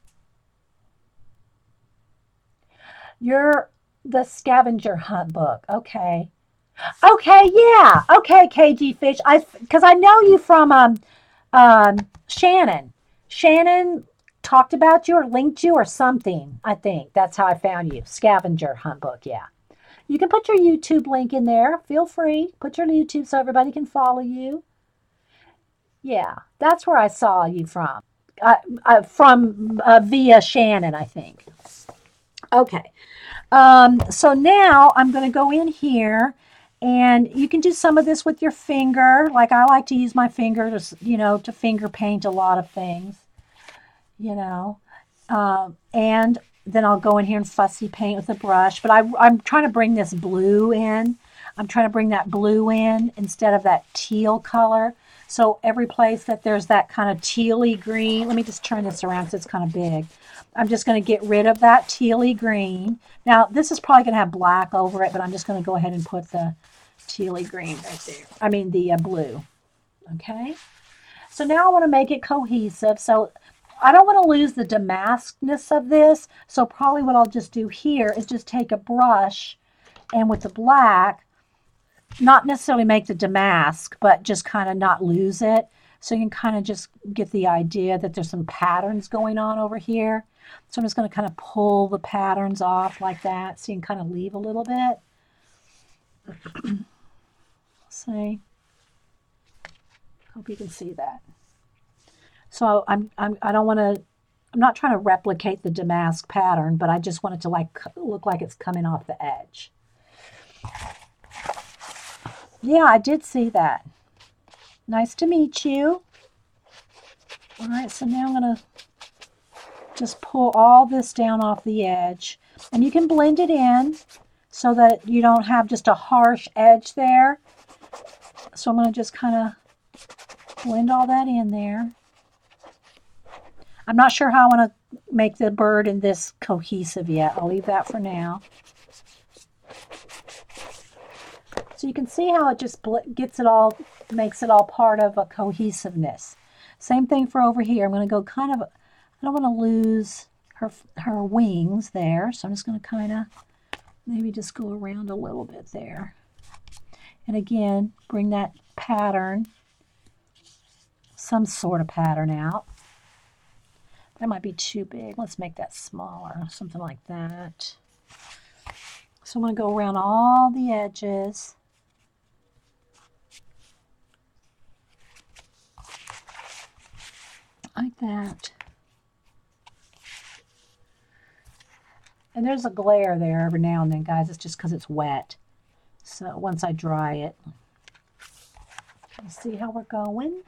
You're the scavenger hunt book. Okay. Okay, yeah. Okay, K G Fish. I, because I know you from um, um, Shannon. Shannon talked about you or linked you or something, I think. That's how I found you. Scavenger hunt book, yeah. You can put your YouTube link in there. Feel free. Put your YouTube so everybody can follow you. Yeah, that's where I saw you from. Uh, uh, from uh, via Shannon, I think. Okay. Um, so now I'm going to go in here, and you can do some of this with your finger. Like I like to use my finger to, you know, to finger paint a lot of things, you know. Um, and then I'll go in here and fussy paint with a brush. But I, I'm trying to bring this blue in. I'm trying to bring that blue in instead of that teal color. So every place that there's that kind of tealy green, let me just turn this around so it's kind of big. I'm just going to get rid of that tealy green. Now, this is probably going to have black over it, but I'm just going to go ahead and put the tealy green right there. I mean, the uh, blue. Okay? So now I want to make it cohesive. So I don't want to lose the damaskness of this. So probably what I'll just do here is just take a brush and with the black, not necessarily make the damask, but just kind of not lose it. So you can kind of just get the idea that there's some patterns going on over here. So I'm just going to kind of pull the patterns off like that so you can kind of leave a little bit. See? Hope you can see that. So I'm, I'm I don't want to, I'm not trying to replicate the damask pattern, but I just want it to like look like it's coming off the edge. Yeah, I did see that. Nice to meet you. All right, so now I'm going to just pull all this down off the edge. And you can blend it in so that you don't have just a harsh edge there. So I'm going to just kind of blend all that in there. I'm not sure how I want to make the bird in this cohesive yet. I'll leave that for now. So you can see how it just gets it all, makes it all part of a cohesiveness. Same thing for over here. I'm going to go kind of, I don't want to lose her, her wings there. So I'm just going to kind of maybe just go around a little bit there. And again, bring that pattern, some sort of pattern out. That might be too big. Let's make that smaller, something like that. So I'm going to go around all the edges. Like that. And there's a glare there every now and then, guys. It's just because it's wet. So once I dry it, let's see how we're going.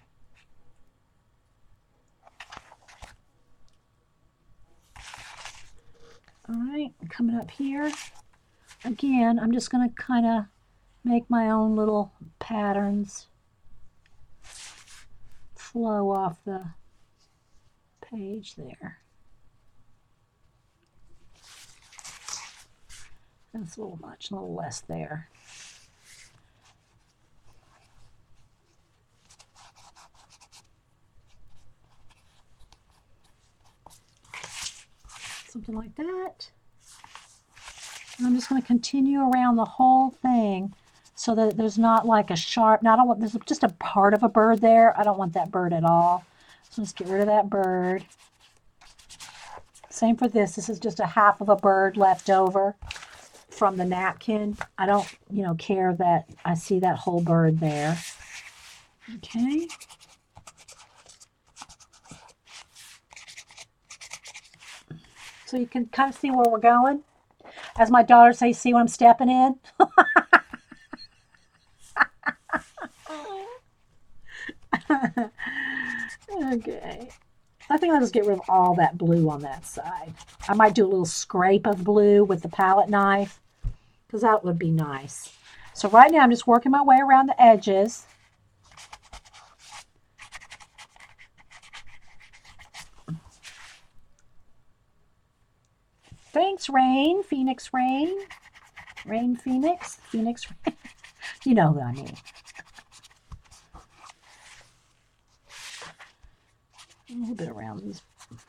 All right, coming up here. Again, I'm just going to kind of make my own little patterns flow off the page there. That's a little much, a little less there. Something like that. And I'm just going to continue around the whole thing so that there's not like a sharp, now I don't want, there's just a part of a bird there. I don't want that bird at all. So let's get rid of that bird. Same for this. This is just a half of a bird left over from the napkin. I don't, you know, care that I see that whole bird there. Okay. So you can kind of see where we're going. As my daughter says, see what I'm stepping in? Okay. I think I'll just get rid of all that blue on that side. I might do a little scrape of blue with the palette knife because that would be nice. So right now I'm just working my way around the edges. Thanks, Rain. Phoenix Rain. Rain Phoenix. Phoenix Rain. You know who I mean. A little bit around these.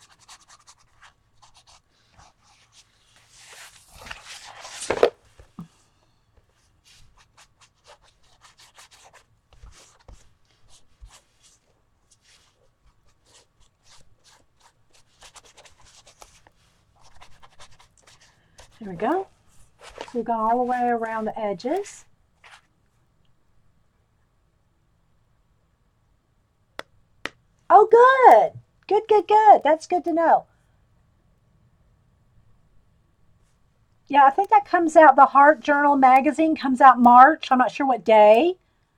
There we go. So we've gone all the way around the edges. Oh, good. Good, good, good. That's good to know. Yeah, I think that comes out, the Heart Journal magazine comes out March. I'm not sure what day.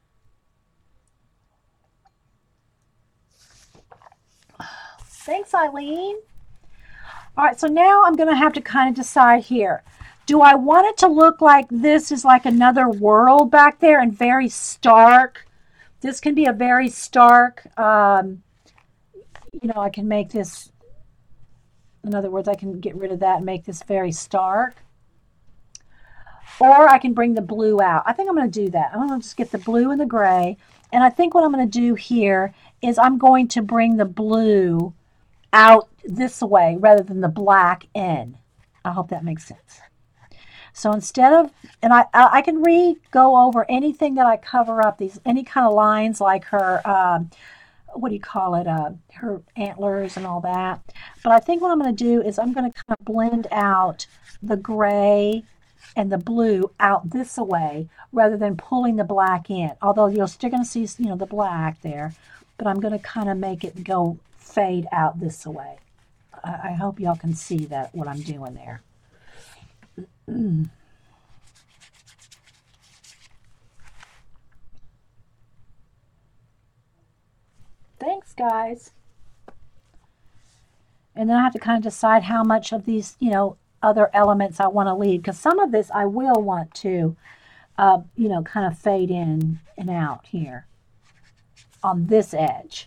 Thanks, Eileen. All right, so now I'm going to have to kind of decide here. Do I want it to look like this is like another world back there and very stark? This can be a very stark, um, you know, I can make this, in other words, I can get rid of that and make this very stark. Or I can bring the blue out. I think I'm going to do that. I'm going to just get the blue and the gray. And I think what I'm going to do here is I'm going to bring the blue out this way rather than the black in. I hope that makes sense. So instead of, and I, I can re-go over anything that I cover up, these any kind of lines like her, um, what do you call it, uh, her antlers and all that. But I think what I'm going to do is I'm going to kind of blend out the gray and the blue out this way rather than pulling the black in. Although you're still going to see, you know, the black there, but I'm going to kind of make it go fade out this way. I, I hope y'all can see that, what I'm doing there. Thanks, guys. And then I have to kind of decide how much of these, you know, other elements I want to leave, because some of this I will want to, uh, you know, kind of fade in and out here on this edge.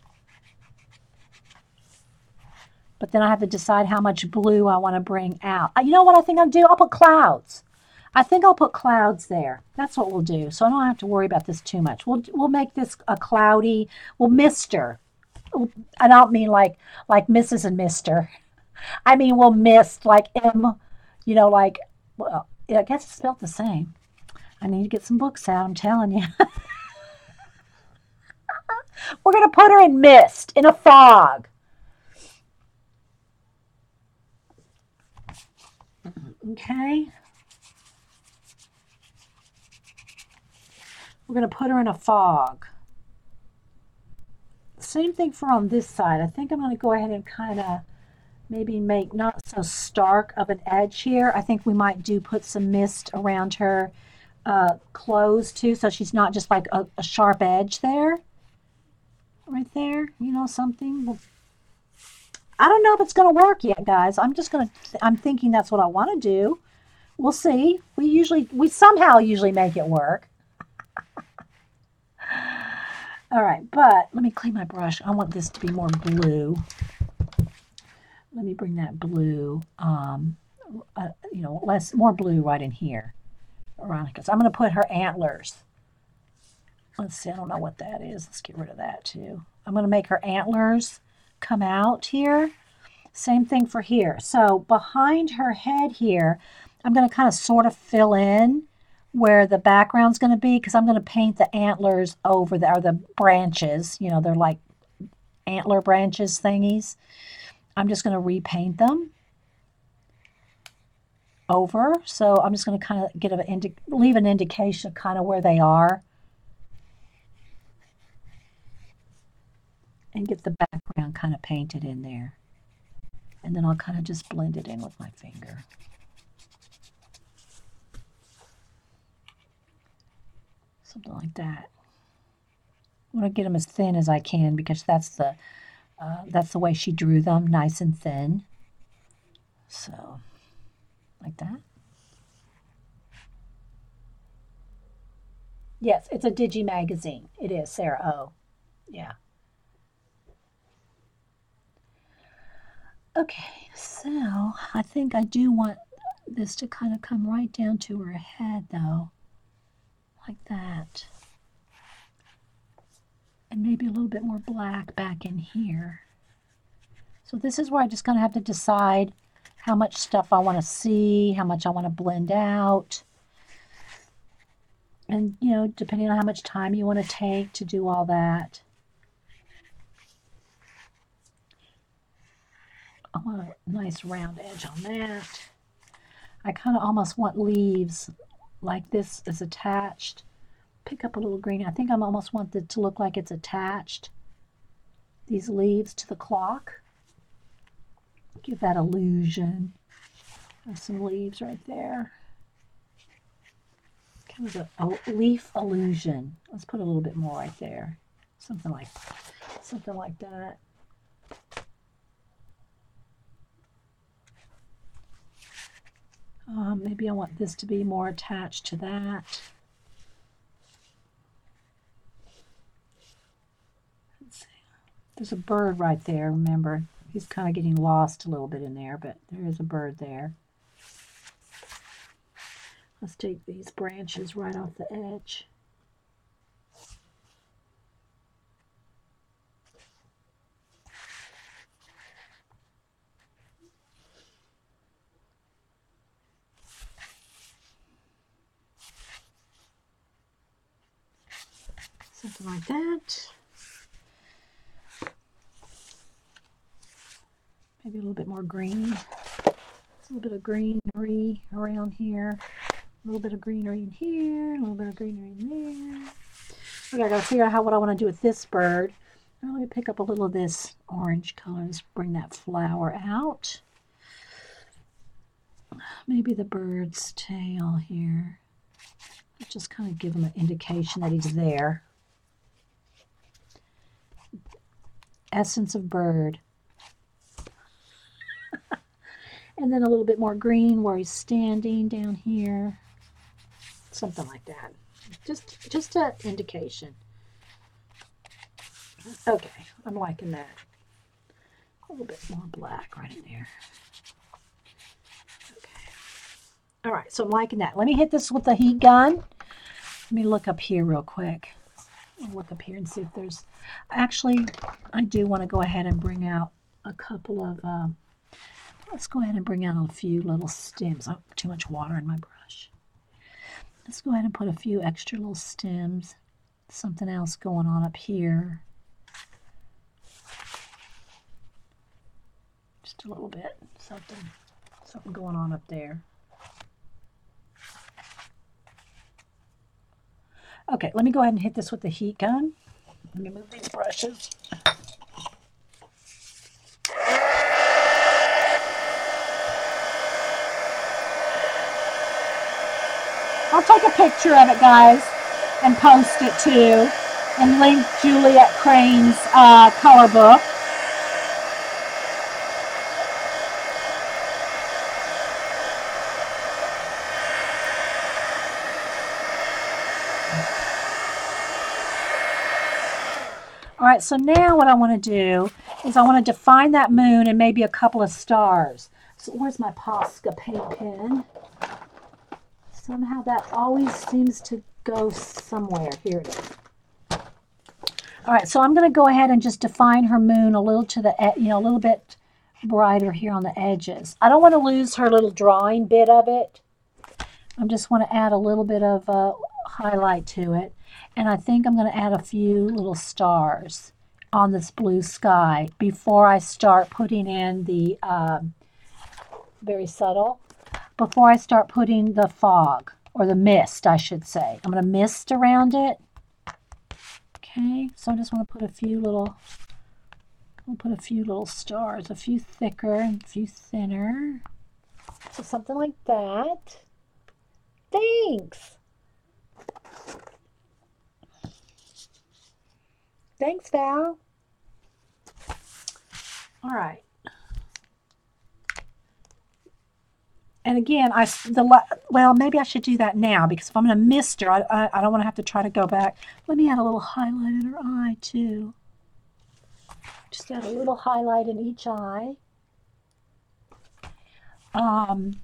But then I have to decide how much blue I want to bring out. You know what I think I'll do? I'll put clouds. I think I'll put clouds there. That's what we'll do. So I don't have to worry about this too much. We'll we'll make this a cloudy, well, Mister I don't mean like like Missus and Mister I mean we'll mist like M, you know, like, well, I guess it's spelled the same. I need to get some books out, I'm telling you. We're going to put her in mist, in a fog. Okay. We're going to put her in a fog. Same thing for on this side. I think I'm going to go ahead and kind of maybe make not so stark of an edge here. I think we might do put some mist around her uh, clothes too, so she's not just like a, a sharp edge there. Right there, you know, something. Well, I don't know if it's going to work yet, guys. I'm just going to, I'm thinking that's what I want to do. We'll see. We usually, we somehow usually make it work. All right, but let me clean my brush. I want this to be more blue. Let me bring that blue, um, uh, you know, less, more blue right in here. Around, because I'm going to put her antlers. Let's see, I don't know what that is. Let's get rid of that too. I'm going to make her antlers come out here. Same thing for here. So behind her head here, I'm going to kind of sort of fill in where the background's going to be, because I'm going to paint the antlers over there, or the branches. You know, they're like antler branches thingies. I'm just going to repaint them over. So I'm just going to kind of get a, indi leave an indication of kind of where they are. And get the background kind of painted in there. And then I'll kind of just blend it in with my finger. Something like that. I want to get them as thin as I can, because that's the uh, that's the way she drew them, nice and thin. So, like that. Yes, it's a Digi magazine. It is, Sarah O. Yeah. Okay, so I think I do want this to kind of come right down to her head, though. Like that. And maybe a little bit more black back in here. So this is where I just kind of have to decide how much stuff I want to see, how much I want to blend out. And, you know, depending on how much time you want to take to do all that. I want a nice round edge on that. I kind of almost want leaves like this is attached. Pick up a little green. I think I almost want it to look like it's attached, these leaves, to the clock. Give that illusion. There's some leaves right there. Kind of a, a leaf illusion. Let's put a little bit more right there. Something like, something like that. Um, maybe I want this to be more attached to that. Let's see. There's a bird right there, remember. He's kind of getting lost a little bit in there, but there is a bird there. Let's take these branches right off the edge. Something like that. Maybe a little bit more green. A little bit of greenery around here. A little bit of greenery in here, a little bit of greenery in there. Okay, I gotta figure out how what I want to do with this bird. Now, let me pick up a little of this orange color. Let's bring that flower out. Maybe the bird's tail here. Just kind of give him an indication that he's there. Essence of bird. And then a little bit more green where he's standing down here. Something like that. Just, just an indication. Okay, I'm liking that. A little bit more black right in there. Okay. All right, so I'm liking that. Let me hit this with the heat gun. Let me look up here real quick. I'll look up here and see if there's... Actually, I do want to go ahead and bring out a couple of... Uh, let's go ahead and bring out a few little stems. Oh, too much water in my brush. Let's go ahead and put a few extra little stems. Something else going on up here. Just a little bit. Something, something going on up there. Okay, let me go ahead and hit this with the heat gun. Let me move these brushes. I'll take a picture of it, guys, and post it too, and link Juliet Crane's uh, color book. All right, so now what I want to do is I want to define that moon and maybe a couple of stars. So where's my Posca paint pen? Somehow that always seems to go somewhere. Here it is. All right, so I'm going to go ahead and just define her moon a little to the, you know, a little bit brighter here on the edges. I don't want to lose her little drawing bit of it. I just want to add a little bit of uh, highlight to it. And I think I'm going to add a few little stars on this blue sky before I start putting in the, um, very subtle, before I start putting the fog, or the mist, I should say. I'm going to mist around it. Okay, so I just want to put a few little, I'll put a few little stars, a few thicker and a few thinner. So something like that. Thanks. Thanks, Val. All right. And again, I the well, maybe I should do that now, because if I'm going to mist her, I, I, I don't want to have to try to go back. Let me add a little highlight in her eye, too. Just add a little highlight in each eye. Um,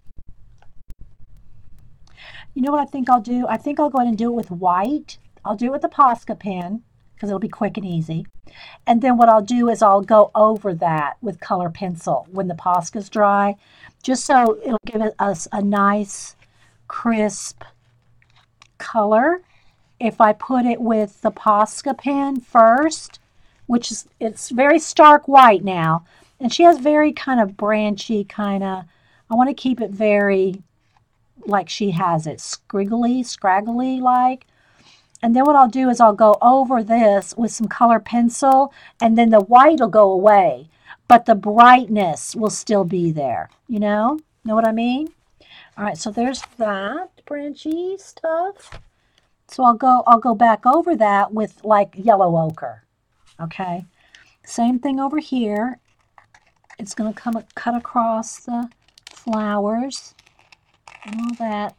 you know what I think I'll do? I think I'll go ahead and do it with white. I'll do it with the Posca pen, because it'll be quick and easy. And then what I'll do is I'll go over that with color pencil when the Posca's dry, just so it'll give us a nice, crisp color. If I put it with the Posca pen first, which is, it's very stark white now, and she has very kind of branchy kind of, I want to keep it very like she has it, scriggly, scraggly like. And then what I'll do is I'll go over this with some color pencil, and then the white will go away, but the brightness will still be there. You know? Know what I mean? All right, so there's that branchy stuff. So I'll go I'll go back over that with like yellow ochre. Okay? Same thing over here. It's going to come cut across the flowers and all that.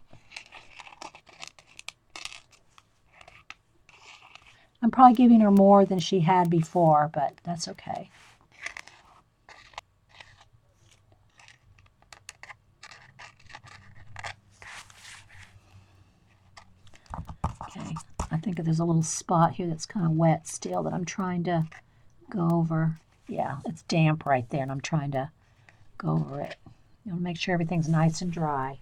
I'm probably giving her more than she had before, but that's okay. Okay, I think there's a little spot here that's kind of wet still that I'm trying to go over. Yeah, it's damp right there, and I'm trying to go over it. You want to make sure everything's nice and dry.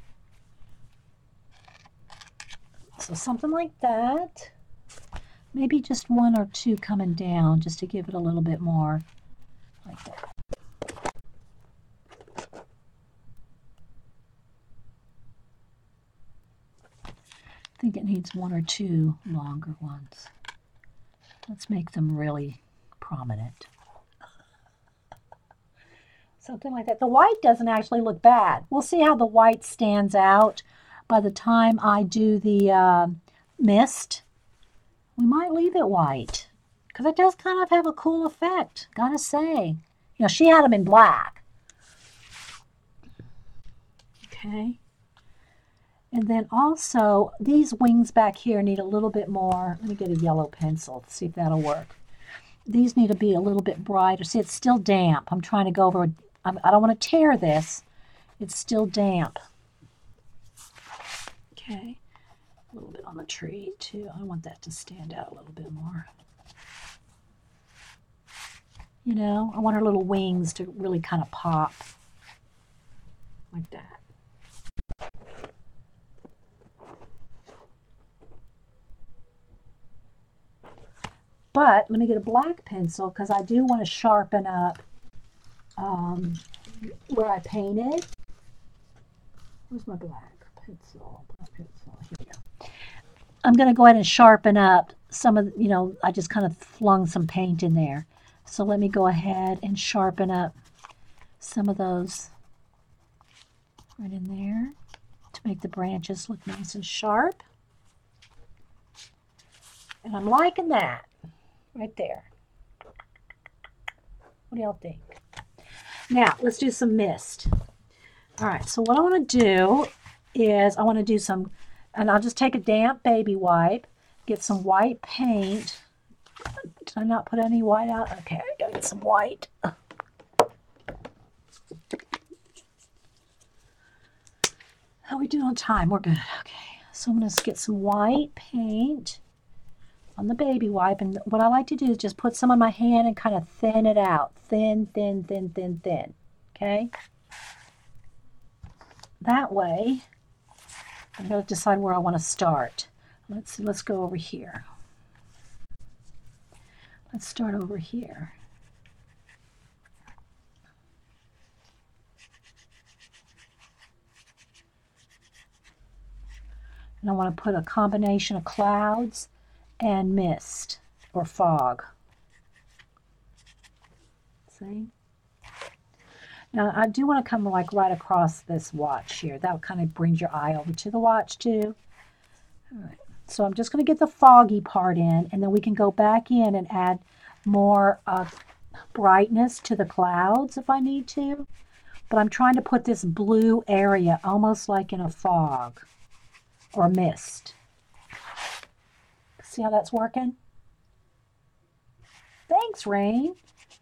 So something like that. Maybe just one or two coming down just to give it a little bit more like that. think it needs one or two longer ones. Let's make them really prominent. Something like that. The white doesn't actually look bad. We'll see how the white stands out by the time I do the uh, mist. We might leave it white because it does kind of have a cool effect, gotta say. You know, she had them in black. Okay. And then also, these wings back here need a little bit more. Let me get a yellow pencil to see if that'll work. These need to be a little bit brighter. See, it's still damp. I'm trying to go over, I'm, I don't want to tear this. It's still damp. Okay. A little bit on the tree, too. I want that to stand out a little bit more. You know, I want her little wings to really kind of pop. Like that. But let me get a black pencil because I do want to sharpen up um, where I painted. Where's my black pencil? Black pencil. Here we go. I'm going to go ahead and sharpen up some of, you know, I just kind of flung some paint in there. So let me go ahead and sharpen up some of those right in there to make the branches look nice and sharp. And I'm liking that. Right there. What do y'all think? Now, let's do some mist. All right, so what I want to do is I want to do some, and I'll just take a damp baby wipe, get some white paint. Did I not put any white out? Okay, I gotta get some white. How are we doing on time? We're good. Okay, so I'm going to get some white paint on the baby wipe, and what I like to do is just put some on my hand and kind of thin it out. Thin, thin, thin, thin, thin. Okay? That way, I'm going to decide where I want to start. Let's see, let's go over here. Let's start over here. And I want to put a combination of clouds and mist or fog. See? Now I do want to come like right across this watch here. That kind of brings your eye over to the watch too. All right. So I'm just going to get the foggy part in, and then we can go back in and add more uh, brightness to the clouds if I need to. But I'm trying to put this blue area almost like in a fog or mist. See how that's working? Thanks, Rain.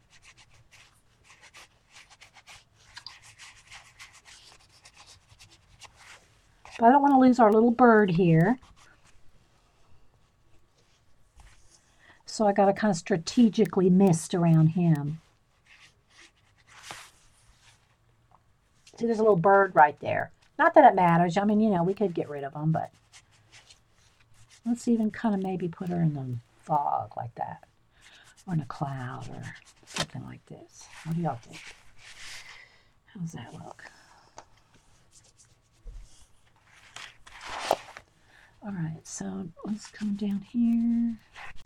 But I don't want to lose our little bird here. So I got to kind of strategically mist around him. See, there's a little bird right there. Not that it matters. I mean, you know, we could get rid of them, but let's even kind of maybe put her in the fog like that. Or in a cloud or something like this. What do y'all think? How does that look? All right, so let's come down here.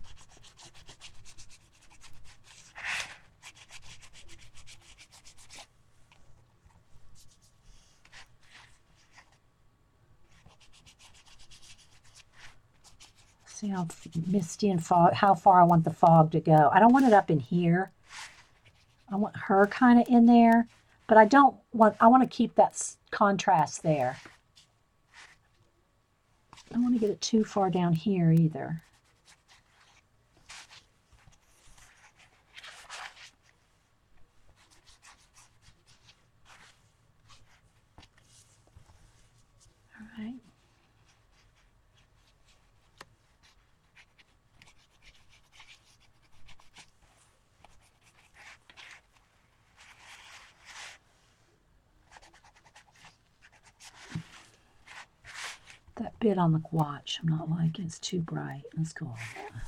See how misty and fog, how far I want the fog to go. I don't want it up in here. I want her kind of in there, but I don't want, I want to keep that contrast there. I don't want to get it too far down here either. All right. That bit on the watch, I'm not liking. It's too bright. Let's go over that.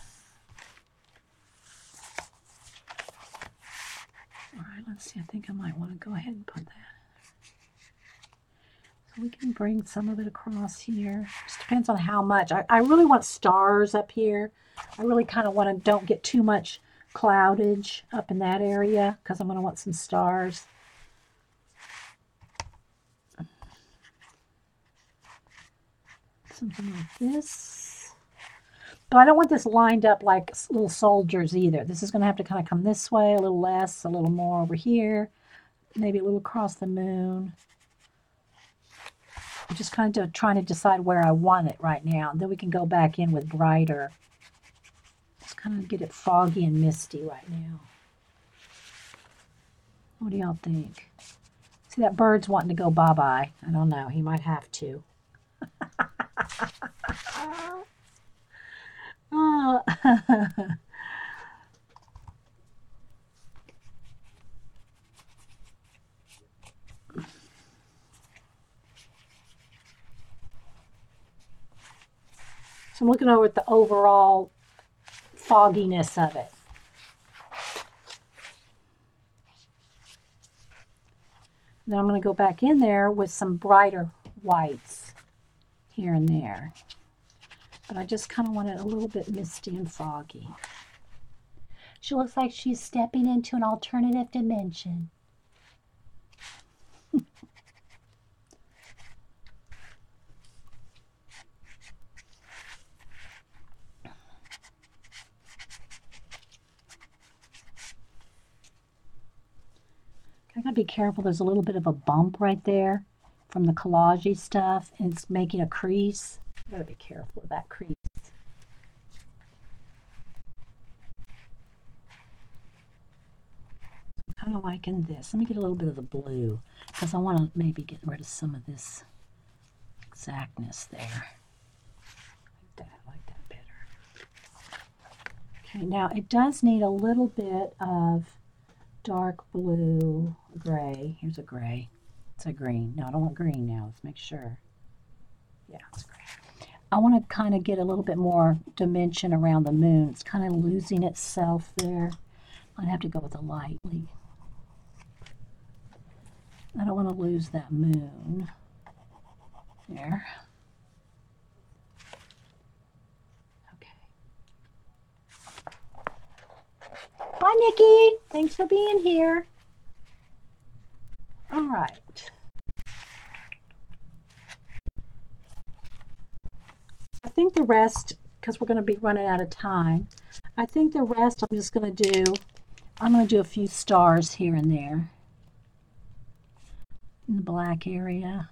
All right, let's see. I think I might want to go ahead and put that. So we can bring some of it across here. Just depends on how much. I, I really want stars up here. I really kind of want to don't get too much cloudage up in that area because I'm going to want some stars. Something like this. But I don't want this lined up like little soldiers either. This is going to have to kind of come this way, a little less, a little more over here, maybe a little across the moon. I'm just kind of trying to decide where I want it right now. And then we can go back in with brighter. Just kind of get it foggy and misty right now. What do y'all think? See, that bird's wanting to go bye-bye. I don't know. He might have to. Oh. So I'm looking over at the overall fogginess of it. Now I'm going to go back in there with some brighter whites here and there. But I just kind of want it a little bit misty and foggy. She looks like she's stepping into an alternative dimension. I gotta be careful. There's a little bit of a bump right there from the collage-y stuff, and it's making a crease. I gotta be careful of that crease. I'm kind of liking this. Let me get a little bit of the blue because I want to maybe get rid of some of this exactness there. Like that, I like that better. Okay, now it does need a little bit of dark blue, gray. Here's a gray. It's a green. No, I don't want green now. Let's make sure. Yeah, it's gray. I want to kind of get a little bit more dimension around the moon. It's kind of losing itself there. I'd have to go with a lightly. I don't want to lose that moon. There. Bye, Nikki. Thanks for being here. All right. I think the rest, because we're going to be running out of time, I think the rest I'm just going to do, I'm going to do a few stars here and there in the black area.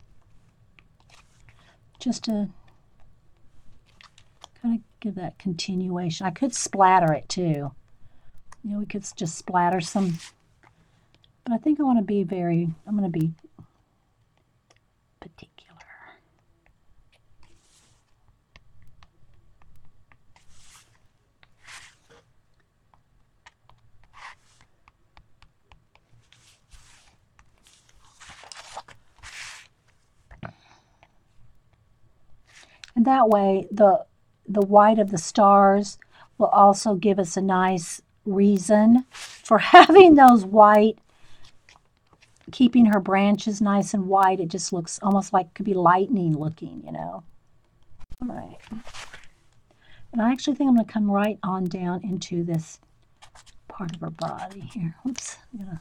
Just to kind of give that continuation. I could splatter it too. You know, we could just splatter some, but I think I want to be very, I'm going to be particular. And that way, the, the white of the stars will also give us a nice reason for having those white, keeping her branches nice and white. It just looks almost like it could be lightning looking, you know. All right. And I actually think I'm going to come right on down into this part of her body here. Oops. I'm gonna...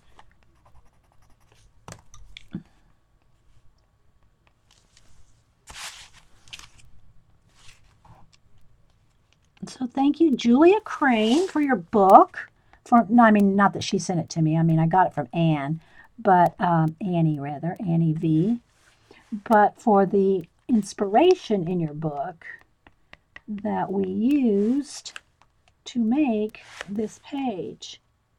So thank you, Julia Crane, for your book. For no, I mean, not that she sent it to me. I mean, I got it from Anne, but um, Annie, rather, Annie V. But for the inspiration in your book that we used to make this page.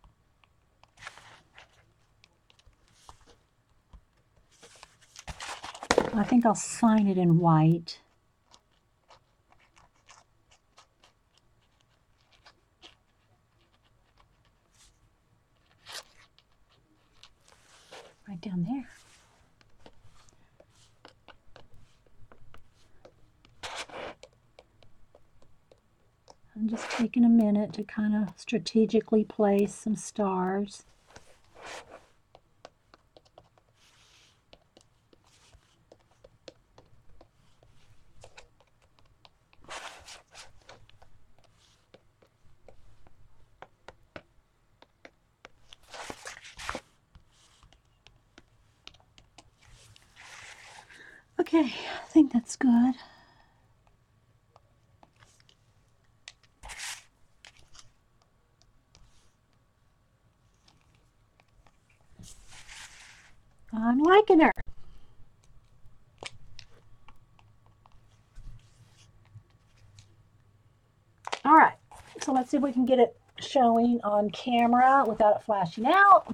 I think I'll sign it in white. Right down there. I'm just taking a minute to kind of strategically place some stars. Okay, I think that's good. I'm liking her. All right, so let's see if we can get it showing on camera without it flashing out.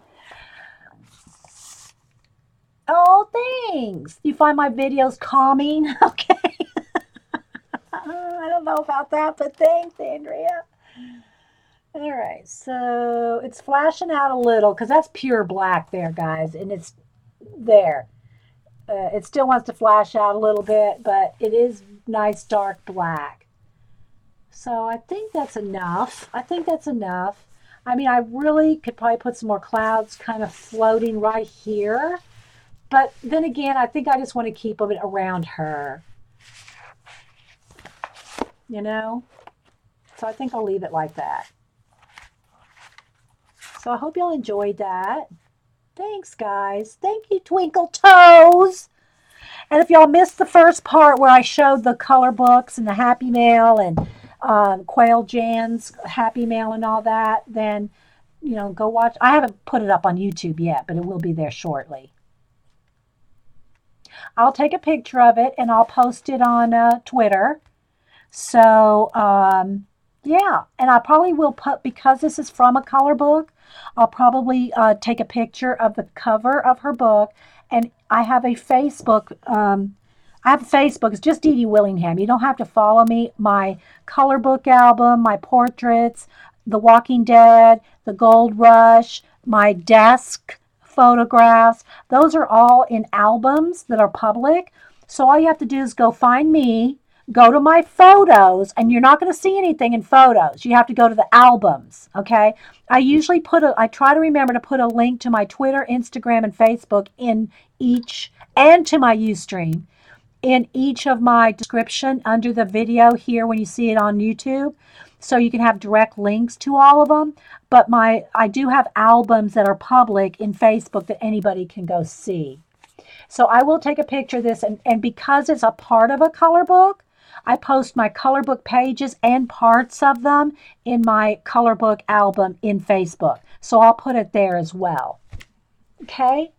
Oh, thanks. Do you find my videos calming? Okay. I don't know about that, but thanks, Andrea. All right, so it's flashing out a little because that's pure black there, guys, and it's there. Uh, it still wants to flash out a little bit, but it is nice dark black. So I think that's enough. I think that's enough. I mean, I really could probably put some more clouds kind of floating right here. But then again, I think I just want to keep it around her, you know? So I think I'll leave it like that. So I hope y'all enjoyed that. Thanks, guys. Thank you, Twinkle Toes. And if y'all missed the first part where I showed the color books and the Happy Mail and um, Quail Jan's Happy Mail and all that, then, you know, go watch. I haven't put it up on YouTube yet, but it will be there shortly. I'll take a picture of it and I'll post it on uh, Twitter. So, um, yeah, and I probably will put, because this is from a color book, I'll probably uh, take a picture of the cover of her book. And I have a Facebook, um, I have a Facebook, it's just Dee Dee Willingham. You don't have to follow me. My color book album, my portraits, The Walking Dead, The Gold Rush, my desk photographs, those are all in albums that are public. So all you have to do is go find me, go to my photos, and you're not going to see anything in photos. You have to go to the albums, okay? I usually put a, I try to remember to put a link to my Twitter, Instagram, and Facebook in each, and to my Ustream in each of my description under the video here when you see it on YouTube. So you can have direct links to all of them. But my I do have albums that are public in Facebook that anybody can go see. So I will take a picture of this, and, and because it's a part of a color book, I post my color book pages and parts of them in my color book album in Facebook. So I'll put it there as well. Okay?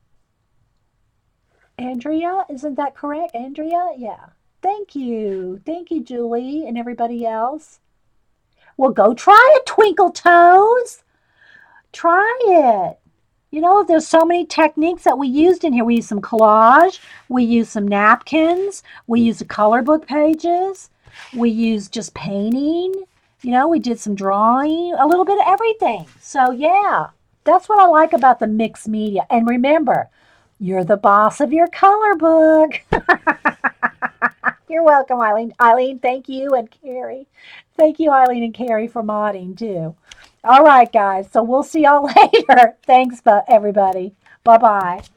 Andrea, isn't that correct? Andrea? Yeah. Thank you. Thank you, Julie, and everybody else. Well, go try it, Twinkle Toes. Try it. You know, there's so many techniques that we used in here. We used some collage. We used some napkins. We used the color book pages. We used just painting. You know, we did some drawing, a little bit of everything. So, yeah, that's what I like about the mixed media. And remember, you're the boss of your color book. You're welcome, Eileen. Eileen, thank you, and Carrie. Thank you, Eileen and Carrie, for modding, too. All right, guys. So we'll see y'all later. Thanks, everybody. Bye-bye.